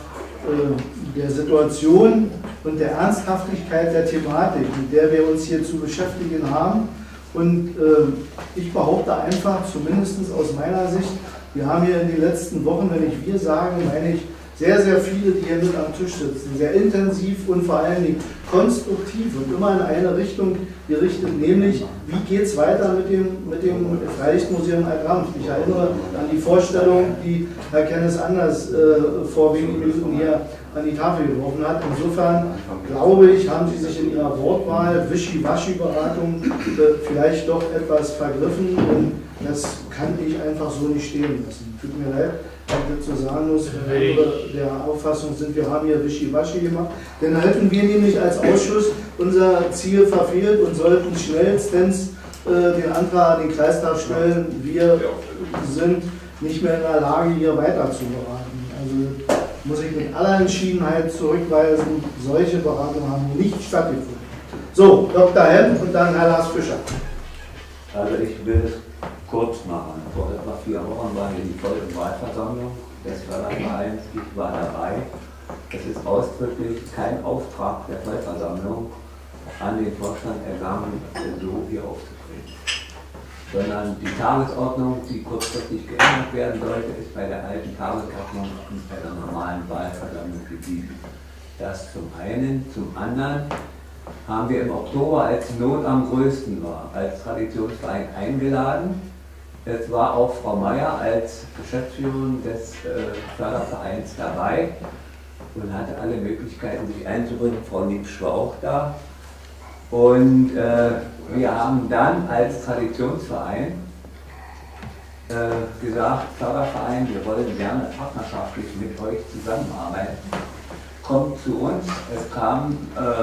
der Situation und der Ernsthaftigkeit der Thematik, mit der wir uns hier zu beschäftigen haben. Und ich behaupte einfach, zumindest aus meiner Sicht, wir haben hier in den letzten Wochen, wenn ich wir sage, meine ich sehr, sehr viele, die hier mit am Tisch sitzen, sehr intensiv und vor allen Dingen konstruktiv und immer in eine Richtung gerichtet, nämlich wie geht es weiter mit dem Freilichtmuseum Alt-Rampf. Ich erinnere an die Vorstellung, die Herr Kenneth Anders vor wenigen Minuten hier an die Tafel geworfen hat. Insofern glaube ich, haben Sie sich in Ihrer Wortwahl Wischiwaschi-Beratung vielleicht doch etwas vergriffen und das kann ich einfach so nicht stehen lassen. Tut mir leid, dass ich so sagen muss, der Auffassung sind, wir haben hier Wischiwaschi gemacht. Denn hätten wir nämlich als Ausschuss unser Ziel verfehlt und sollten schnellstens den Antrag an den Kreistag stellen, wir sind nicht mehr in der Lage, hier weiter zu beraten. Also muss ich mit aller Entschiedenheit zurückweisen, solche Beratungen haben nicht stattgefunden. So, Dr. Hemm und dann Herr Lars Fischer. Also ich will es kurz machen. Vor etwa 4 Wochen war hier die Volkswahlversammlung des Fördervereins, ich war dabei. Es ist ausdrücklich kein Auftrag der Vollversammlung an den Vorstand ergangen, so hier aufzutreten. Sondern die Tagesordnung, die kurzfristig geändert werden sollte, ist bei der alten Tagesordnung und bei der normalen Wahlversammlung geblieben. Das zum einen. Zum anderen haben wir im Oktober, als Not am größten war, als Traditionsverein eingeladen. Es war auch Frau Meier als Geschäftsführerin des Fördervereins dabei und hatte alle Möglichkeiten, sich einzubringen. Frau Niepsch war auch da. Und wir haben dann als Traditionsverein gesagt, Förderverein, wir wollen gerne partnerschaftlich mit euch zusammenarbeiten. Kommt zu uns. Es kam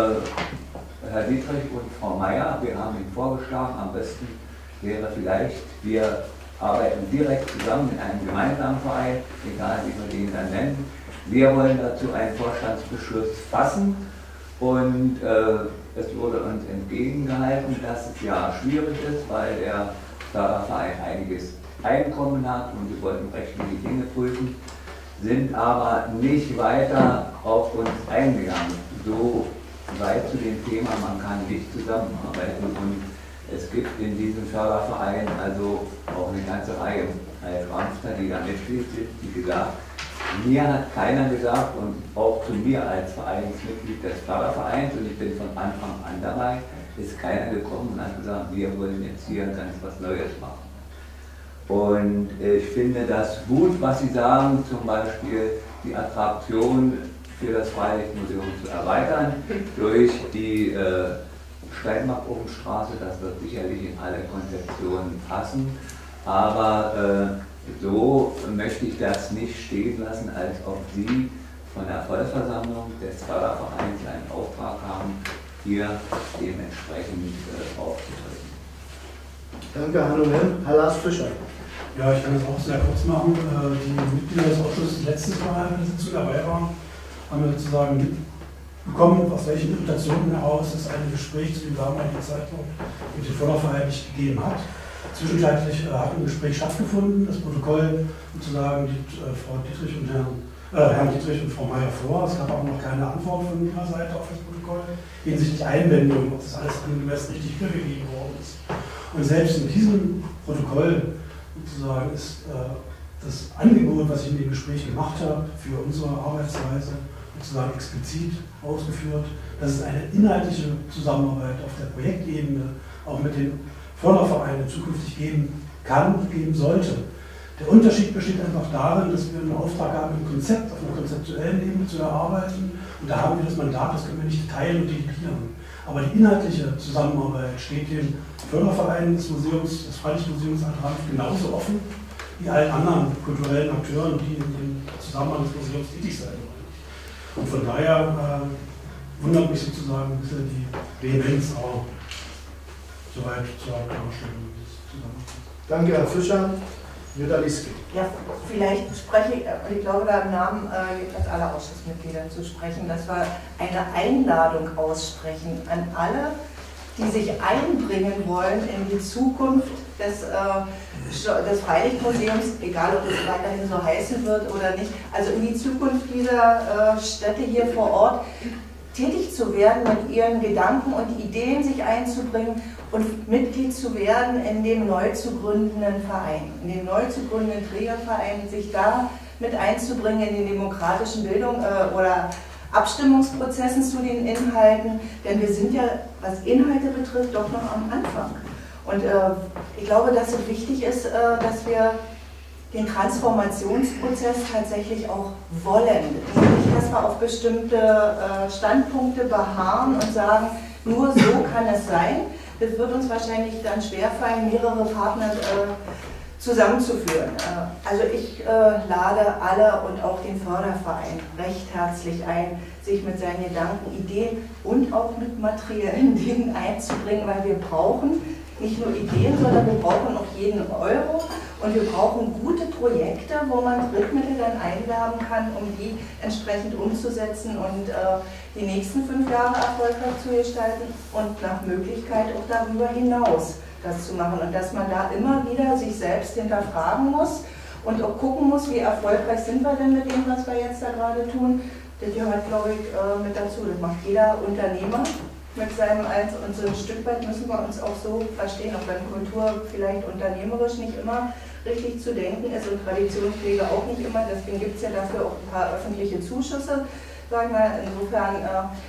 Herr Dietrich und Frau Meier. Wir haben Ihnen vorgeschlagen, am besten wäre vielleicht, wir arbeiten direkt zusammen in einem gemeinsamen Verein, egal wie wir den dann nennen. Wir wollen dazu einen Vorstandsbeschluss fassen und es wurde uns entgegengehalten, dass es ja schwierig ist, weil der Förderverein einiges Einkommen hat und wir wollten rechtliche Dinge prüfen, sind aber nicht weiter auf uns eingegangen. So weit zu dem Thema, man kann nicht zusammenarbeiten und es gibt in diesem Förderverein also auch eine ganze Reihe Ramster, die da Mitglied sind, wie gesagt. Mir hat keiner gesagt und auch zu mir als Vereinsmitglied des Fördervereins, und ich bin von Anfang an dabei, ist keiner gekommen und hat gesagt, wir wollen jetzt hier ganz was Neues machen. Und ich finde das gut, was Sie sagen, zum Beispiel die Attraktion für das Freilichtmuseum zu erweitern durch die Steinbach-Ofenstraße. Das wird sicherlich in alle Konzeptionen passen, aber so möchte ich das nicht stehen lassen, als ob Sie von der Vollversammlung des Fördervereins einen Auftrag haben, hier dementsprechend aufzutreten. Danke, Herr Noel. Herr Lars Fischer. Ja, ich kann das auch sehr kurz machen. Die Mitglieder des Ausschusses letztes Mal, wenn sie zu dabei waren, haben wir sozusagen mitbekommen, aus welchen Irritationen heraus es ein Gespräch zu dem damaligen Zeitpunkt mit dem Förderverein nicht gegeben hat. Zwischenzeitlich hat ein Gespräch stattgefunden, das Protokoll sozusagen liegt Frau Dietrich und Herrn Dietrich und Frau Meier vor. Es gab auch noch keine Antwort von ihrer Seite auf das Protokoll hinsichtlich Einwendungen, ob das alles angemessen richtig wiedergegeben worden ist. Und selbst in diesem Protokoll sozusagen ist das Angebot, was ich in dem Gespräch gemacht habe, für unsere Arbeitsweise sozusagen explizit ausgeführt, dass es eine inhaltliche Zusammenarbeit auf der Projektebene auch mit den Fördervereinen zukünftig geben kann und geben sollte. Der Unterschied besteht einfach darin, dass wir einen Auftrag haben, ein Konzept auf einer konzeptuellen Ebene zu erarbeiten, und da haben wir das Mandat, das können wir nicht teilen und delegieren. Aber die inhaltliche Zusammenarbeit steht dem Förderverein des Museums, des Freilichtmuseums Alt-Ranf genauso offen wie allen anderen kulturellen Akteuren, die in dem Zusammenhang des Museums tätig sein wollen. Und von daher wundert mich sozusagen ein bisschen die Vehemenz auch soweit zur Klarstellung des Zusammenhangs. Danke, Herr Fischer. Jutta Lieske. Ja, vielleicht spreche ich glaube, da im Namen jedenfalls aller Ausschussmitglieder zu sprechen, dass wir eine Einladung aussprechen an alle, die sich einbringen wollen in die Zukunft des Freilichtmuseums, egal ob es weiterhin so heißen wird oder nicht, also in die Zukunft dieser Stätte hier vor Ort tätig zu werden, mit ihren Gedanken und Ideen sich einzubringen und Mitglied zu werden in dem neu zu gründenden Verein, in dem neu zu gründenden Trägerverein, sich da mit einzubringen in die demokratischen Bildung oder Abstimmungsprozessen zu den Inhalten, denn wir sind ja, was Inhalte betrifft, doch noch am Anfang. Und ich glaube, dass es wichtig ist, dass wir den Transformationsprozess tatsächlich auch wollen. Nicht, dass wir auf bestimmte Standpunkte beharren und sagen, nur so kann es sein. Das wird uns wahrscheinlich dann schwerfallen, mehrere Partner zusammenzuführen. Also ich lade alle und auch den Förderverein recht herzlich ein, sich mit seinen Gedanken, Ideen und auch mit materiellen Dingen einzubringen, weil wir brauchen nicht nur Ideen, sondern wir brauchen auch jeden Euro und wir brauchen gute Projekte, wo man Drittmittel dann einwerben kann, um die entsprechend umzusetzen und die nächsten 5 Jahre erfolgreich zu gestalten und nach Möglichkeit auch darüber hinaus das zu machen und dass man da immer wieder sich selbst hinterfragen muss und auch gucken muss, wie erfolgreich sind wir denn mit dem, was wir jetzt da gerade tun. Das gehört, glaube ich, mit dazu. Das macht jeder Unternehmer mit seinem Eins und so ein Stück weit müssen wir uns auch so verstehen, auch wenn Kultur vielleicht unternehmerisch nicht immer richtig zu denken ist und Traditionspflege auch nicht immer, deswegen gibt es ja dafür auch ein paar öffentliche Zuschüsse, sagen wir. Insofern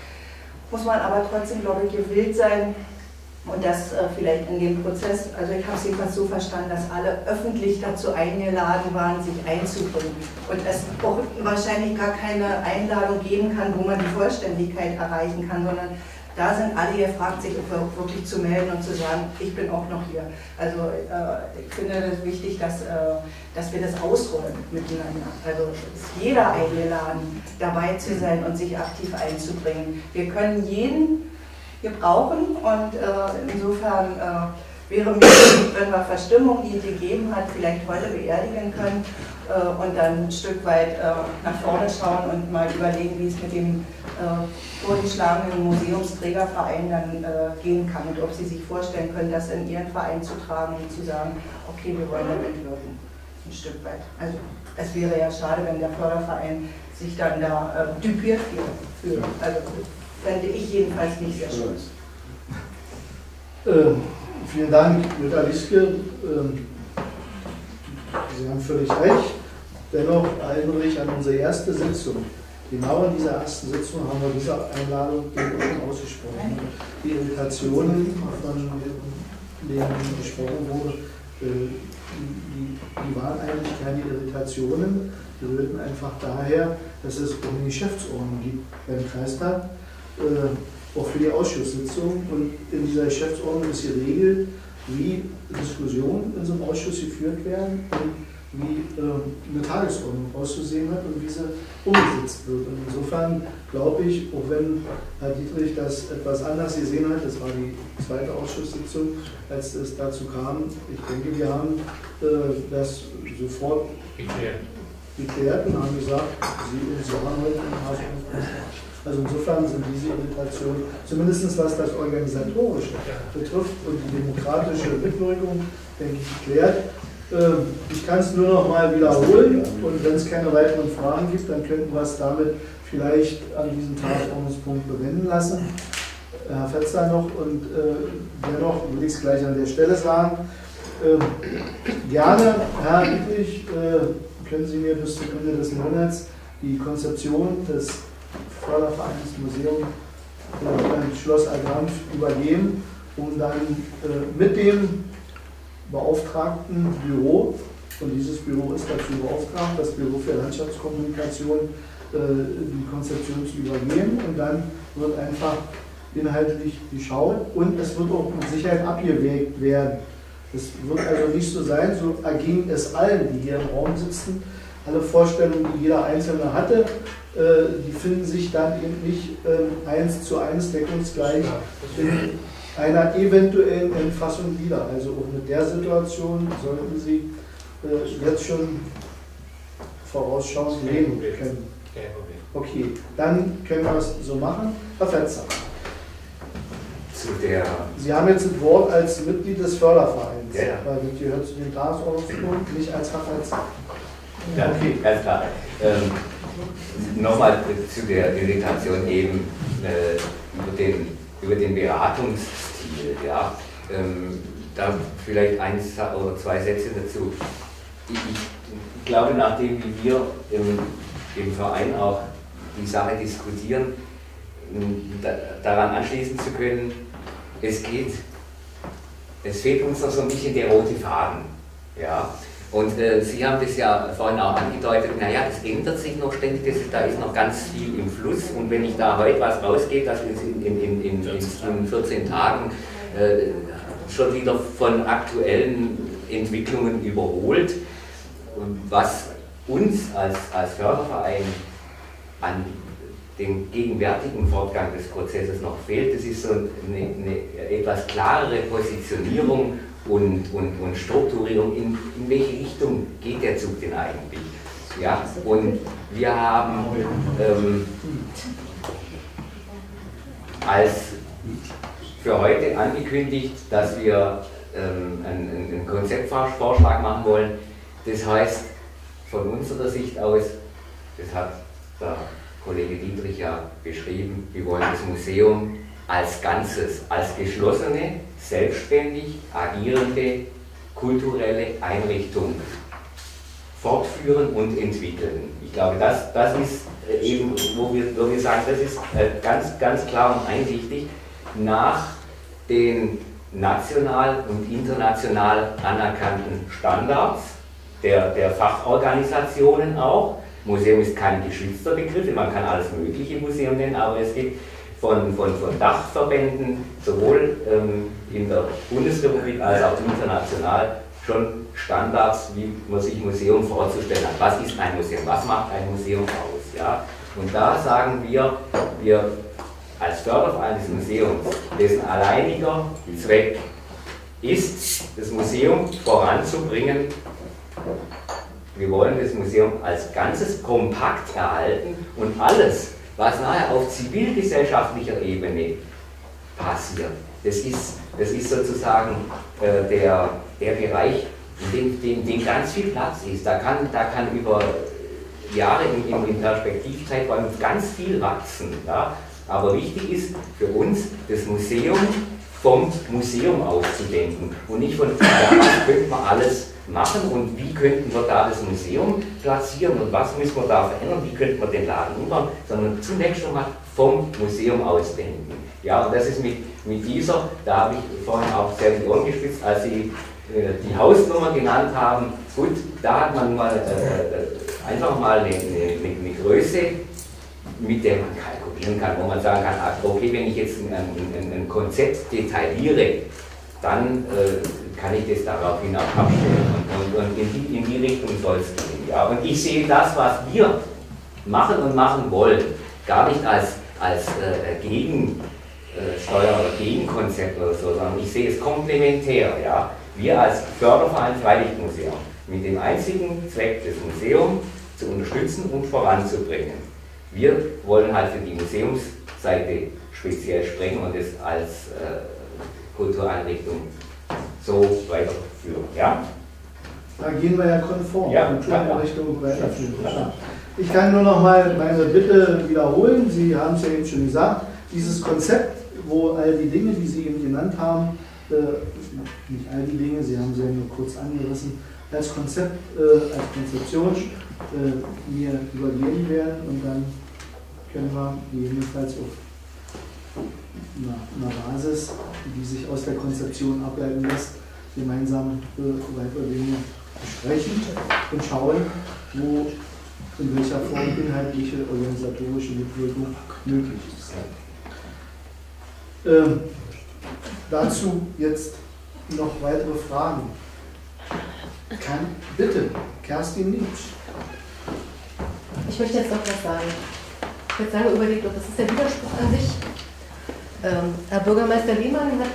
muss man aber trotzdem, glaube ich, gewillt sein und das vielleicht in dem Prozess, also ich habe es jedenfalls so verstanden, dass alle öffentlich dazu eingeladen waren, sich einzubringen und es auch wahrscheinlich gar keine Einladung geben kann, wo man die Vollständigkeit erreichen kann, sondern da sind alle gefragt, sich wirklich zu melden und zu sagen, ich bin auch noch hier. Also ich finde es wichtig, dass wir das ausrollen miteinander. Also ist jeder eingeladen, dabei zu sein und sich aktiv einzubringen. Wir können jeden gebrauchen und insofern wäre mir wichtig, wenn wir Verstimmung, die gegeben hat, vielleicht heute beerdigen können und dann ein Stück weit nach vorne schauen und mal überlegen, wie es mit dem vorgeschlagenen Museumsträgerverein dann gehen kann und ob sie sich vorstellen können, das in ihren Verein zu tragen und zu sagen, okay, wir wollen da mitwirken, ein Stück weit. Also es wäre ja schade, wenn der Förderverein sich dann da düpiert fühlt. Also fände ich jedenfalls nicht sehr schön. Vielen Dank, Jutta Lischke. Sie haben völlig recht. Dennoch erinnere ich an unsere erste Sitzung. Genau in dieser ersten Sitzung haben wir diese Einladung schon ausgesprochen. Die Irritationen, von denen gesprochen wurde, die waren eigentlich keine Irritationen. Die rührten einfach daher, dass es eine Geschäftsordnung gibt beim Kreistag, auch für die Ausschusssitzung. Und in dieser Geschäftsordnung ist geregelt, wie Diskussionen in so einem Ausschuss geführt werden und wie eine Tagesordnung auszusehen hat und wie sie umgesetzt wird. Und insofern glaube ich, auch wenn Herr Dietrich das etwas anders gesehen hat, das war die zweite Ausschusssitzung, als es dazu kam, ich denke, wir haben das sofort geklärt und haben gesagt, Sie waren heute im Hausordnungsplatz. Also insofern sind diese Irritationen, zumindest was das Organisatorische betrifft und die demokratische Mitwirkung, denke ich, geklärt. Ich kann es nur noch mal wiederholen und wenn es keine weiteren Fragen gibt, dann könnten wir es damit vielleicht an diesem Tagesordnungspunkt bewenden lassen. Herr Fetzer noch und dennoch will ich es gleich an der Stelle sagen. Gerne, Herr Dietrich, können Sie mir bis zum Ende des Monats die Konzeption des Fördervereins Museum Schloss Algrampf übergeben, um dann mit dem beauftragten Büro, und dieses Büro ist dazu beauftragt, das Büro für Landschaftskommunikation, die Konzeption zu übergeben, und dann wird einfach inhaltlich geschaut und es wird auch mit Sicherheit abgewägt werden. Es wird also nicht so sein, so erging es allen, die hier im Raum sitzen, alle Vorstellungen, die jeder Einzelne hatte, die finden sich dann eben nicht 1:1 deckungsgleich in einer eventuellen Entfassung wieder. Also auch mit der Situation sollten Sie jetzt schon vorausschauend leben können. Okay, dann können wir es so machen. Herr Fetzer. Sie haben jetzt ein Wort als Mitglied des Fördervereins, weil das gehört zu dem Tagesordnungspunkt, nicht als Herr Fetzer. Ja, okay, ganz klar. Nochmal zu der Irritation eben über den Beratungsstil. Ja. Da vielleicht 1 oder 2 Sätze dazu. Ich glaube, nachdem wie wir im Verein auch die Sache diskutieren, daran anschließen zu können, es fehlt uns noch so ein bisschen der rote Faden. Ja. Und Sie haben das ja vorhin auch angedeutet, naja, das ändert sich noch ständig, da ist noch ganz viel im Fluss und wenn ich da heute was rausgeht, das ist in 14 Tagen schon wieder von aktuellen Entwicklungen überholt, was uns als Förderverein an dem gegenwärtigen Fortgang des Prozesses noch fehlt, das ist so eine etwas klarere Positionierung und Strukturierung, in welche Richtung geht der Zug denn eigentlich? Ja? Und wir haben als für heute angekündigt, dass wir einen Konzeptvorschlag machen wollen. Das heißt, von unserer Sicht aus, das hat der Kollege Dietrich ja beschrieben, wir wollen das Museum als Ganzes, als geschlossene, selbstständig agierende kulturelle Einrichtung fortführen und entwickeln. Ich glaube, das ist eben, wo wir sagen, das ist ganz klar und einsichtig nach den national und international anerkannten Standards der Fachorganisationen auch. Museum ist kein geschützter Begriff, man kann alles Mögliche Museum nennen, aber es gibt von Dachverbänden, sowohl in der Bundesrepublik als auch international, schon Standards, wie man sich Museum vorzustellen hat. Was ist ein Museum? Was macht ein Museum aus? Ja? Und da sagen wir als Förderverein des Museums, dessen alleiniger Zweck ist, das Museum voranzubringen. Wir wollen das Museum als Ganzes kompakt erhalten und alles, was nachher auf zivilgesellschaftlicher Ebene passiert, das ist sozusagen der Bereich, in dem ganz viel Platz ist. Da kann über Jahre in Perspektivzeiträumen ganz viel wachsen. Ja? Aber wichtig ist für uns, das Museum vom Museum auszudenken und nicht von, was könnte man alles machen und wie könnten wir da das Museum platzieren und was müssen wir da verändern, wie könnten wir den Laden umbauen, sondern zunächst einmal vom Museum ausdenken. Ja, und das ist mit dieser, da habe ich vorhin auch sehr die Ohren gespitzt, als Sie die Hausnummer genannt haben, gut, da hat man mal einfach mal eine Größe, mit der man kalkulieren kann, wo man sagen kann, okay, wenn ich jetzt ein Konzept detailliere, dann kann ich das daraufhin auch abstellen und in die Richtung soll es gehen. Ja. Und ich sehe das, was wir machen und machen wollen, gar nicht als Gegensteuer oder Gegenkonzept oder so, sondern ich sehe es komplementär. Ja. Wir als Förderverein Freilichtmuseum mit dem einzigen Zweck, das Museum zu unterstützen und voranzubringen. Wir wollen halt für die Museumsseite speziell sprechen und das als Kultureinrichtung so weiterführen. Ja? Da gehen wir ja konform, ja, Kultureinrichtung weiterführen. Ja. Ich kann nur noch mal meine Bitte wiederholen, Sie haben es ja eben schon gesagt, dieses Konzept, wo all die Dinge, die Sie eben genannt haben, nicht all die Dinge, Sie haben sie ja nur kurz angerissen, als Konzept, als Konzeption mir übergeben werden und dann können wir jedenfalls auf einer Basis, die sich aus der Konzeption ableiten lässt, gemeinsam weitere Dinge besprechen und schauen, wo in welcher Form inhaltliche, organisatorische Mitwirkung möglich ist. Dazu jetzt noch weitere Fragen. Bitte, Kerstin Nietsch. Ich möchte jetzt noch was sagen. Ich habe jetzt lange überlegt, ob das ist der Widerspruch an sich. Herr Bürgermeister Lehmann hat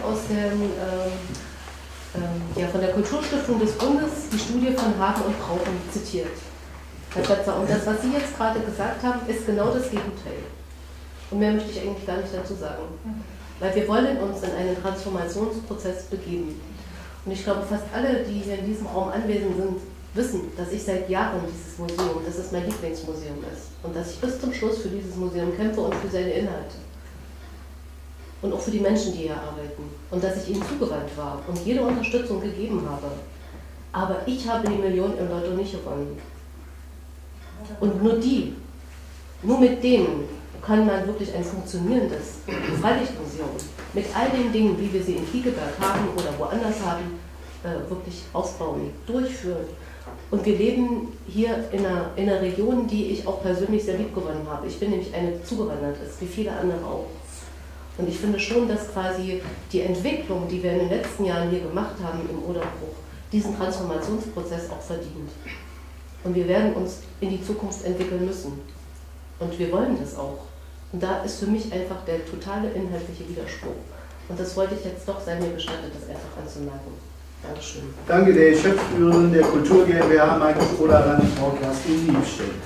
von der Kulturstiftung des Bundes die Studie von Haben und Brauchen zitiert. Herr Schätzer, und das, was Sie jetzt gerade gesagt haben, ist genau das Gegenteil. Und mehr möchte ich eigentlich gar nicht dazu sagen. Weil wir wollen uns in einen Transformationsprozess begeben. Und ich glaube, fast alle, die hier in diesem Raum anwesend sind, wissen, dass ich seit Jahren dieses Museum, dass es mein Lieblingsmuseum ist. Und dass ich bis zum Schluss für dieses Museum kämpfe und für seine Inhalte. Und auch für die Menschen, die hier arbeiten. Und dass ich ihnen zugewandt war und jede Unterstützung gegeben habe. Aber ich habe die Millionen im Lotto nicht gewonnen. Und nur mit denen kann man wirklich ein funktionierendes Freilichtmuseum mit all den Dingen, wie wir sie in Kiekeberg haben oder woanders haben, wirklich aufbauen, durchführen. Und wir leben hier in einer Region, die ich auch persönlich sehr lieb gewonnen habe. Ich bin nämlich eine zugewandert ist, wie viele andere auch. Und ich finde schon, dass quasi die Entwicklung, die wir in den letzten Jahren hier gemacht haben im Oderbruch, diesen Transformationsprozess auch verdient. Und wir werden uns in die Zukunft entwickeln müssen. Und wir wollen das auch. Und da ist für mich einfach der totale inhaltliche Widerspruch. Und das wollte ich jetzt doch, sei mir gestattet, das einfach anzumerken. Dankeschön. Danke der Geschäftsführerin der Kultur GmbH, Michael Kohler, Frau Kerstin Liebstedt.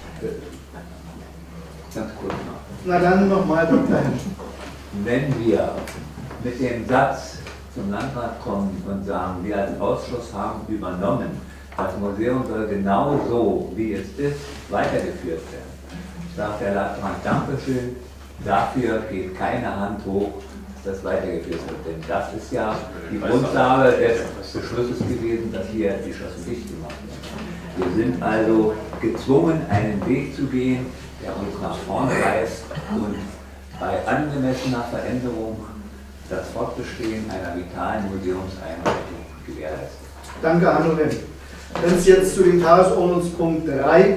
Ganz kurz noch. Na dann nochmal Dr. Hensch. Wenn wir mit dem Satz zum Landrat kommen und sagen, wir als Ausschuss haben übernommen, das Museum soll genau so, wie es ist, weitergeführt werden, sagt der Landrat Dankeschön, dafür geht keine Hand hoch, dass das weitergeführt wird. Denn das ist ja die Grundlage des Beschlusses gewesen, dass hier die Schlossen dicht gemacht werden. Wir sind also gezwungen, einen Weg zu gehen, der uns nach vorne weist und bei angemessener Veränderung das Fortbestehen einer vitalen Museumseinrichtung gewährleistet. Danke, Hanno Wendt. Wenn es jetzt zu dem Tagesordnungspunkt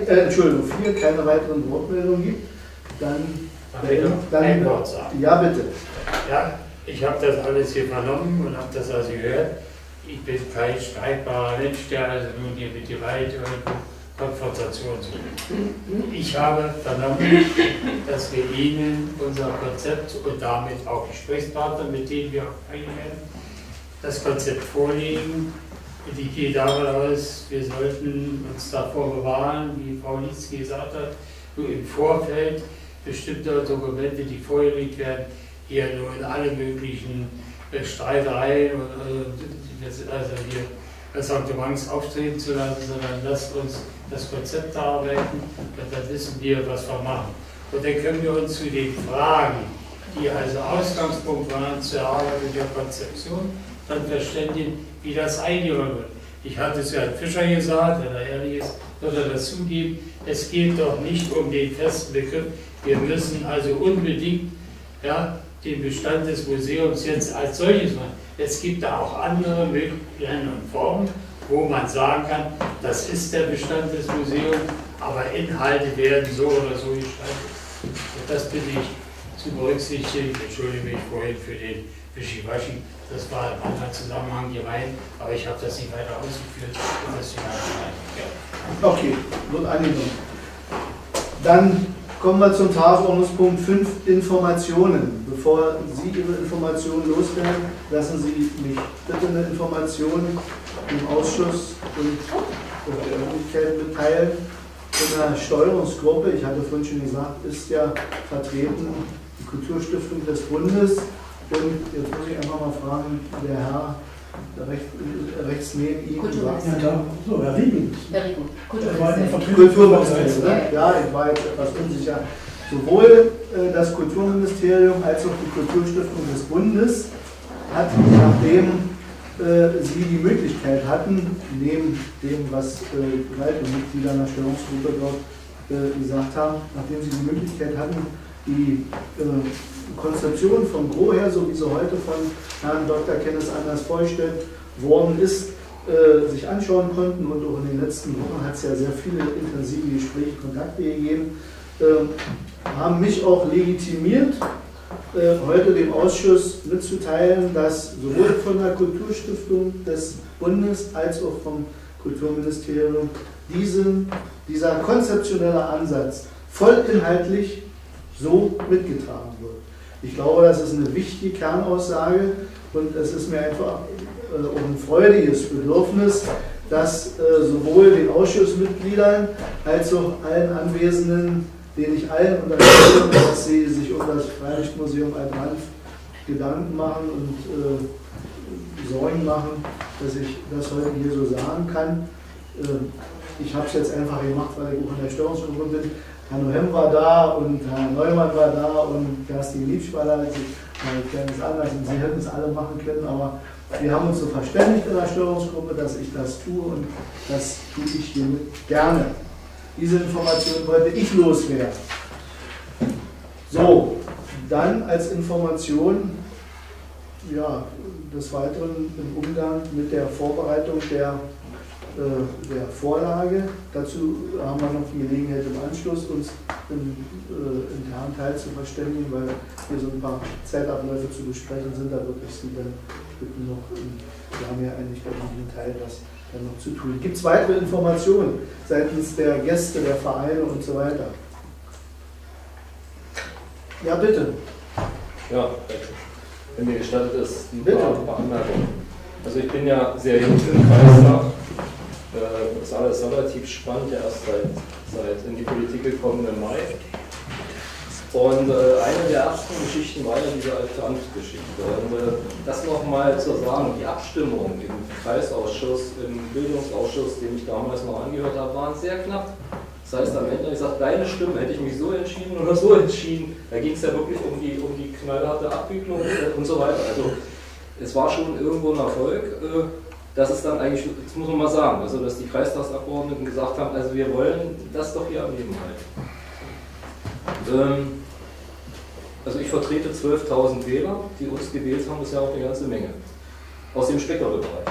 4 keine weiteren Wortmeldungen gibt, dann ein Wort sagen. Ja, bitte. Ja, ich habe das alles hier vernommen und habe das also gehört. Ich bin kein streitbarer Mensch, der also nun hier mit Gewalt oder Konfrontation sucht. Ich habe vernommen, dass wir Ihnen unser Konzept und damit auch Gesprächspartner, mit denen wir auch sprechen werden, das Konzept vorlegen. Und ich gehe davon aus, wir sollten uns davor bewahren, wie Frau Lietzke gesagt hat, nur im Vorfeld bestimmte Dokumente, die vorgelegt werden, hier nur in alle möglichen Streitereien also hier Ressentiments auftreten zu lassen, sondern lasst uns das Konzept erarbeiten und dann wissen wir, was wir machen. Und dann können wir uns zu den Fragen, die also Ausgangspunkt waren zur Erarbeitung der Konzeption, dann verständigen, wie das eingeführt wird. Ich hatte es ja Herrn Fischer gesagt, wenn er ehrlich ist, wird er das zugeben, es geht doch nicht um den festen Begriff, wir müssen also unbedingt den Bestand des Museums jetzt als solches machen. Es gibt da auch andere Möglichkeiten und Formen, wo man sagen kann, das ist der Bestand des Museums, aber Inhalte werden so oder so gestaltet. Und das bitte ich zu berücksichtigen. Ich entschuldige mich vorhin für den Wischiwaschi, das war im anderen Zusammenhang gemeint, aber ich habe das nicht weiter ausgeführt. Und das Okay, wird angenommen. Dann kommen wir zum Tagesordnungspunkt 5, Informationen. Bevor Sie Ihre Informationen loswerden, lassen Sie mich bitte eine Information im Ausschuss und der Öffentlichkeit mitteilen. In der Steuerungsgruppe, ich hatte vorhin schon gesagt, ist ja vertreten die Kulturstiftung des Bundes. Und jetzt muss ich einfach mal fragen, der Herr rechts neben Ihnen. Herr Riegen. Kulturministerium. Ja, ich war jetzt etwas unsicher. Sowohl das Kulturministerium als auch die Kulturstiftung des Bundes hat, nachdem sie die Möglichkeit hatten, neben dem, was Mitglieder einer Steuerungsgruppe dort gesagt haben, nachdem sie die Möglichkeit hatten, die Konzeption von Gros her, so wie sie heute von Herrn Dr. Kenneth Anders vorgestellt worden ist, sich anschauen konnten, und auch in den letzten Wochen hat es ja sehr viele intensive Gespräche, Kontakte gegeben, haben mich auch legitimiert, heute dem Ausschuss mitzuteilen, dass sowohl von der Kulturstiftung des Bundes als auch vom Kulturministerium dieser konzeptionelle Ansatz vollinhaltlich so mitgetragen wird. Ich glaube, das ist eine wichtige Kernaussage, und es ist mir einfach auch ein freudiges Bedürfnis, dass sowohl den Ausschussmitgliedern als auch allen Anwesenden, denen ich allen unterstelle, dass sie sich um das Freilichtmuseum Alt-Ranf Gedanken machen und Sorgen machen, dass ich das heute hier so sagen kann. Ich habe es jetzt einfach gemacht, weil ich auch in der Steuerungsgruppe bin. Herr Nohem war da und Herr Neumann war da und Kerstin Liebsch war da. Ich kenne es anders und Sie hätten es alle machen können, aber wir haben uns so verständigt in der Steuerungsgruppe, dass ich das tue, und das tue ich hiermit gerne. Diese Information wollte ich loswerden. So, dann als Information des Weiteren im Umgang mit der Vorbereitung der der Vorlage. Dazu haben wir noch die Gelegenheit im Anschluss, uns im internen Teil zu verständigen, weil hier so ein paar Zeitabläufe zu besprechen sind. Da würde ich Sie dann bitten, noch, wir haben ja eigentlich bei diesem Teil das dann noch zu tun. Gibt es weitere Informationen seitens der Gäste, der Vereine und so weiter? Ja, bitte. Ja, wenn mir gestattet ist, ein paar Anmerkungen. Also ich bin ja sehr jung im Kreistag. Das ist alles relativ spannend, ja erst seit in die Politik gekommen im Mai. Und eine der ersten Geschichten war ja diese alte Amtsgeschichte. Und das nochmal zu sagen, die Abstimmung im Kreisausschuss, im Bildungsausschuss, den ich damals noch angehört habe, waren sehr knapp. Das heißt, am Ende habe ich gesagt, deine Stimme, hätte ich mich so entschieden oder so entschieden. Da ging es ja wirklich um die knallharte Abwicklung und so weiter. Also es war schon irgendwo ein Erfolg, dass es dann eigentlich, das muss man mal sagen, also dass die Kreistagsabgeordneten gesagt haben, also wir wollen das doch hier am Leben halten. Also ich vertrete 12.000 Wähler, die uns gewählt haben, das ist ja auch eine ganze Menge, aus dem Speckgürtelbereich.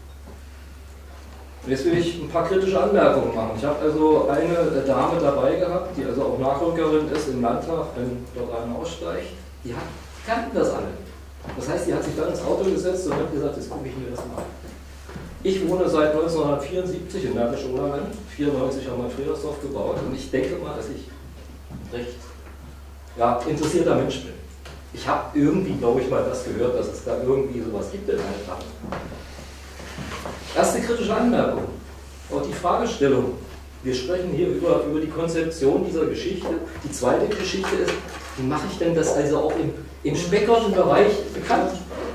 Und jetzt will ich ein paar kritische Anmerkungen machen. Ich habe also eine Dame dabei gehabt, die also auch Nachrückerin ist im Landtag, wenn dort einer aussteigt. Die kannten das alle. Das heißt, die hat sich dann ins Auto gesetzt und hat gesagt, jetzt gucke ich mir das mal an. Ich wohne seit 1974 in Märkisch-Oderland. 1994 haben wir Friedersdorf gebaut und ich denke mal, dass ich recht interessierter Mensch bin. Ich habe irgendwie, glaube ich, mal das gehört, dass es da irgendwie sowas gibt in einem Land. Erste kritische Anmerkung, auch die Fragestellung. Wir sprechen hier über die Konzeption dieser Geschichte. Die zweite Geschichte ist, wie mache ich denn das also auch im Speckgürtelbereich bekannt?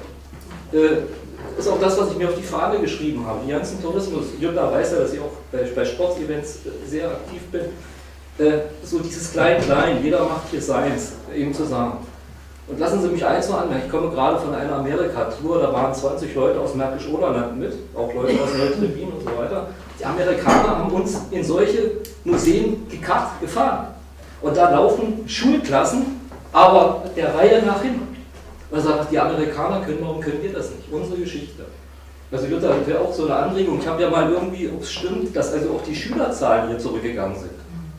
Ist auch das, was ich mir auf die Fahne geschrieben habe. Die ganzen Tourismus, Jutta weiß ja, dass ich auch bei Sportevents sehr aktiv bin. So dieses Klein-Klein, jeder macht hier seins, eben zusammen. Und lassen Sie mich eins noch anmerken, ich komme gerade von einer Amerika-Tour, da waren 20 Leute aus Märkisch-Oderland mit, auch Leute aus Neutrubin und so weiter. Die Amerikaner haben uns in solche Museen gefahren. Und da laufen Schulklassen, aber der Reihe nach hin. Man sagt, die Amerikaner können, warum können wir das nicht? Unsere Geschichte. Also Jutta, das wäre auch so eine Anregung. Ich habe ja mal irgendwie, ob es stimmt, dass also auch die Schülerzahlen hier zurückgegangen sind.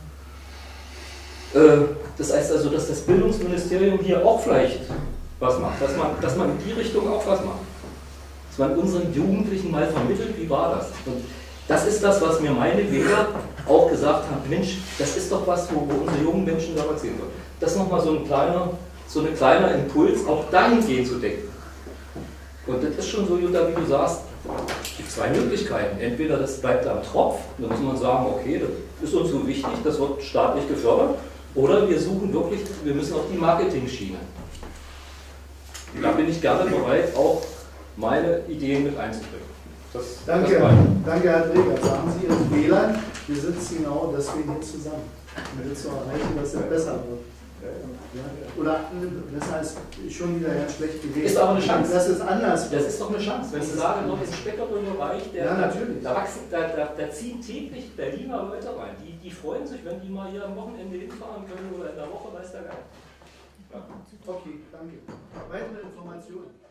Das heißt also, dass das Bildungsministerium hier auch vielleicht was macht, dass man in die Richtung auch was macht. Dass man unseren Jugendlichen mal vermittelt, wie war das? Und das ist das, was mir meine Wähler auch gesagt haben, Mensch, das ist doch was, wo unsere jungen Menschen damals sehen wollen. Das ist nochmal so ein kleiner Impuls, auch dahingehend zu denken. Und das ist schon so, Jutta, wie du sagst, es gibt zwei Möglichkeiten. Entweder das bleibt am Tropf, dann muss man sagen, okay, das ist uns so wichtig, das wird staatlich gefördert, oder wir suchen wirklich, wir müssen auf die Marketing-Schiene. Da bin ich gerne bereit, auch meine Ideen mit einzubringen. Danke, Herr Dreger. Sagen Sie Ihren Wählern, wir sitzen genau deswegen hier zusammen, um zu erreichen, dass es besser wird. Ja? Oder besser ist schon wieder ganz schlecht gewesen. Ist aber eine Chance. Das ist anders. Das ist doch eine Chance. Wenn Sie sagen, noch im Speckgürtelbereich, da ziehen täglich Berliner Leute rein. Die freuen sich, wenn die mal hier am Wochenende hinfahren können oder in der Woche, weiß der gar nicht. Okay, danke. Weitere Informationen?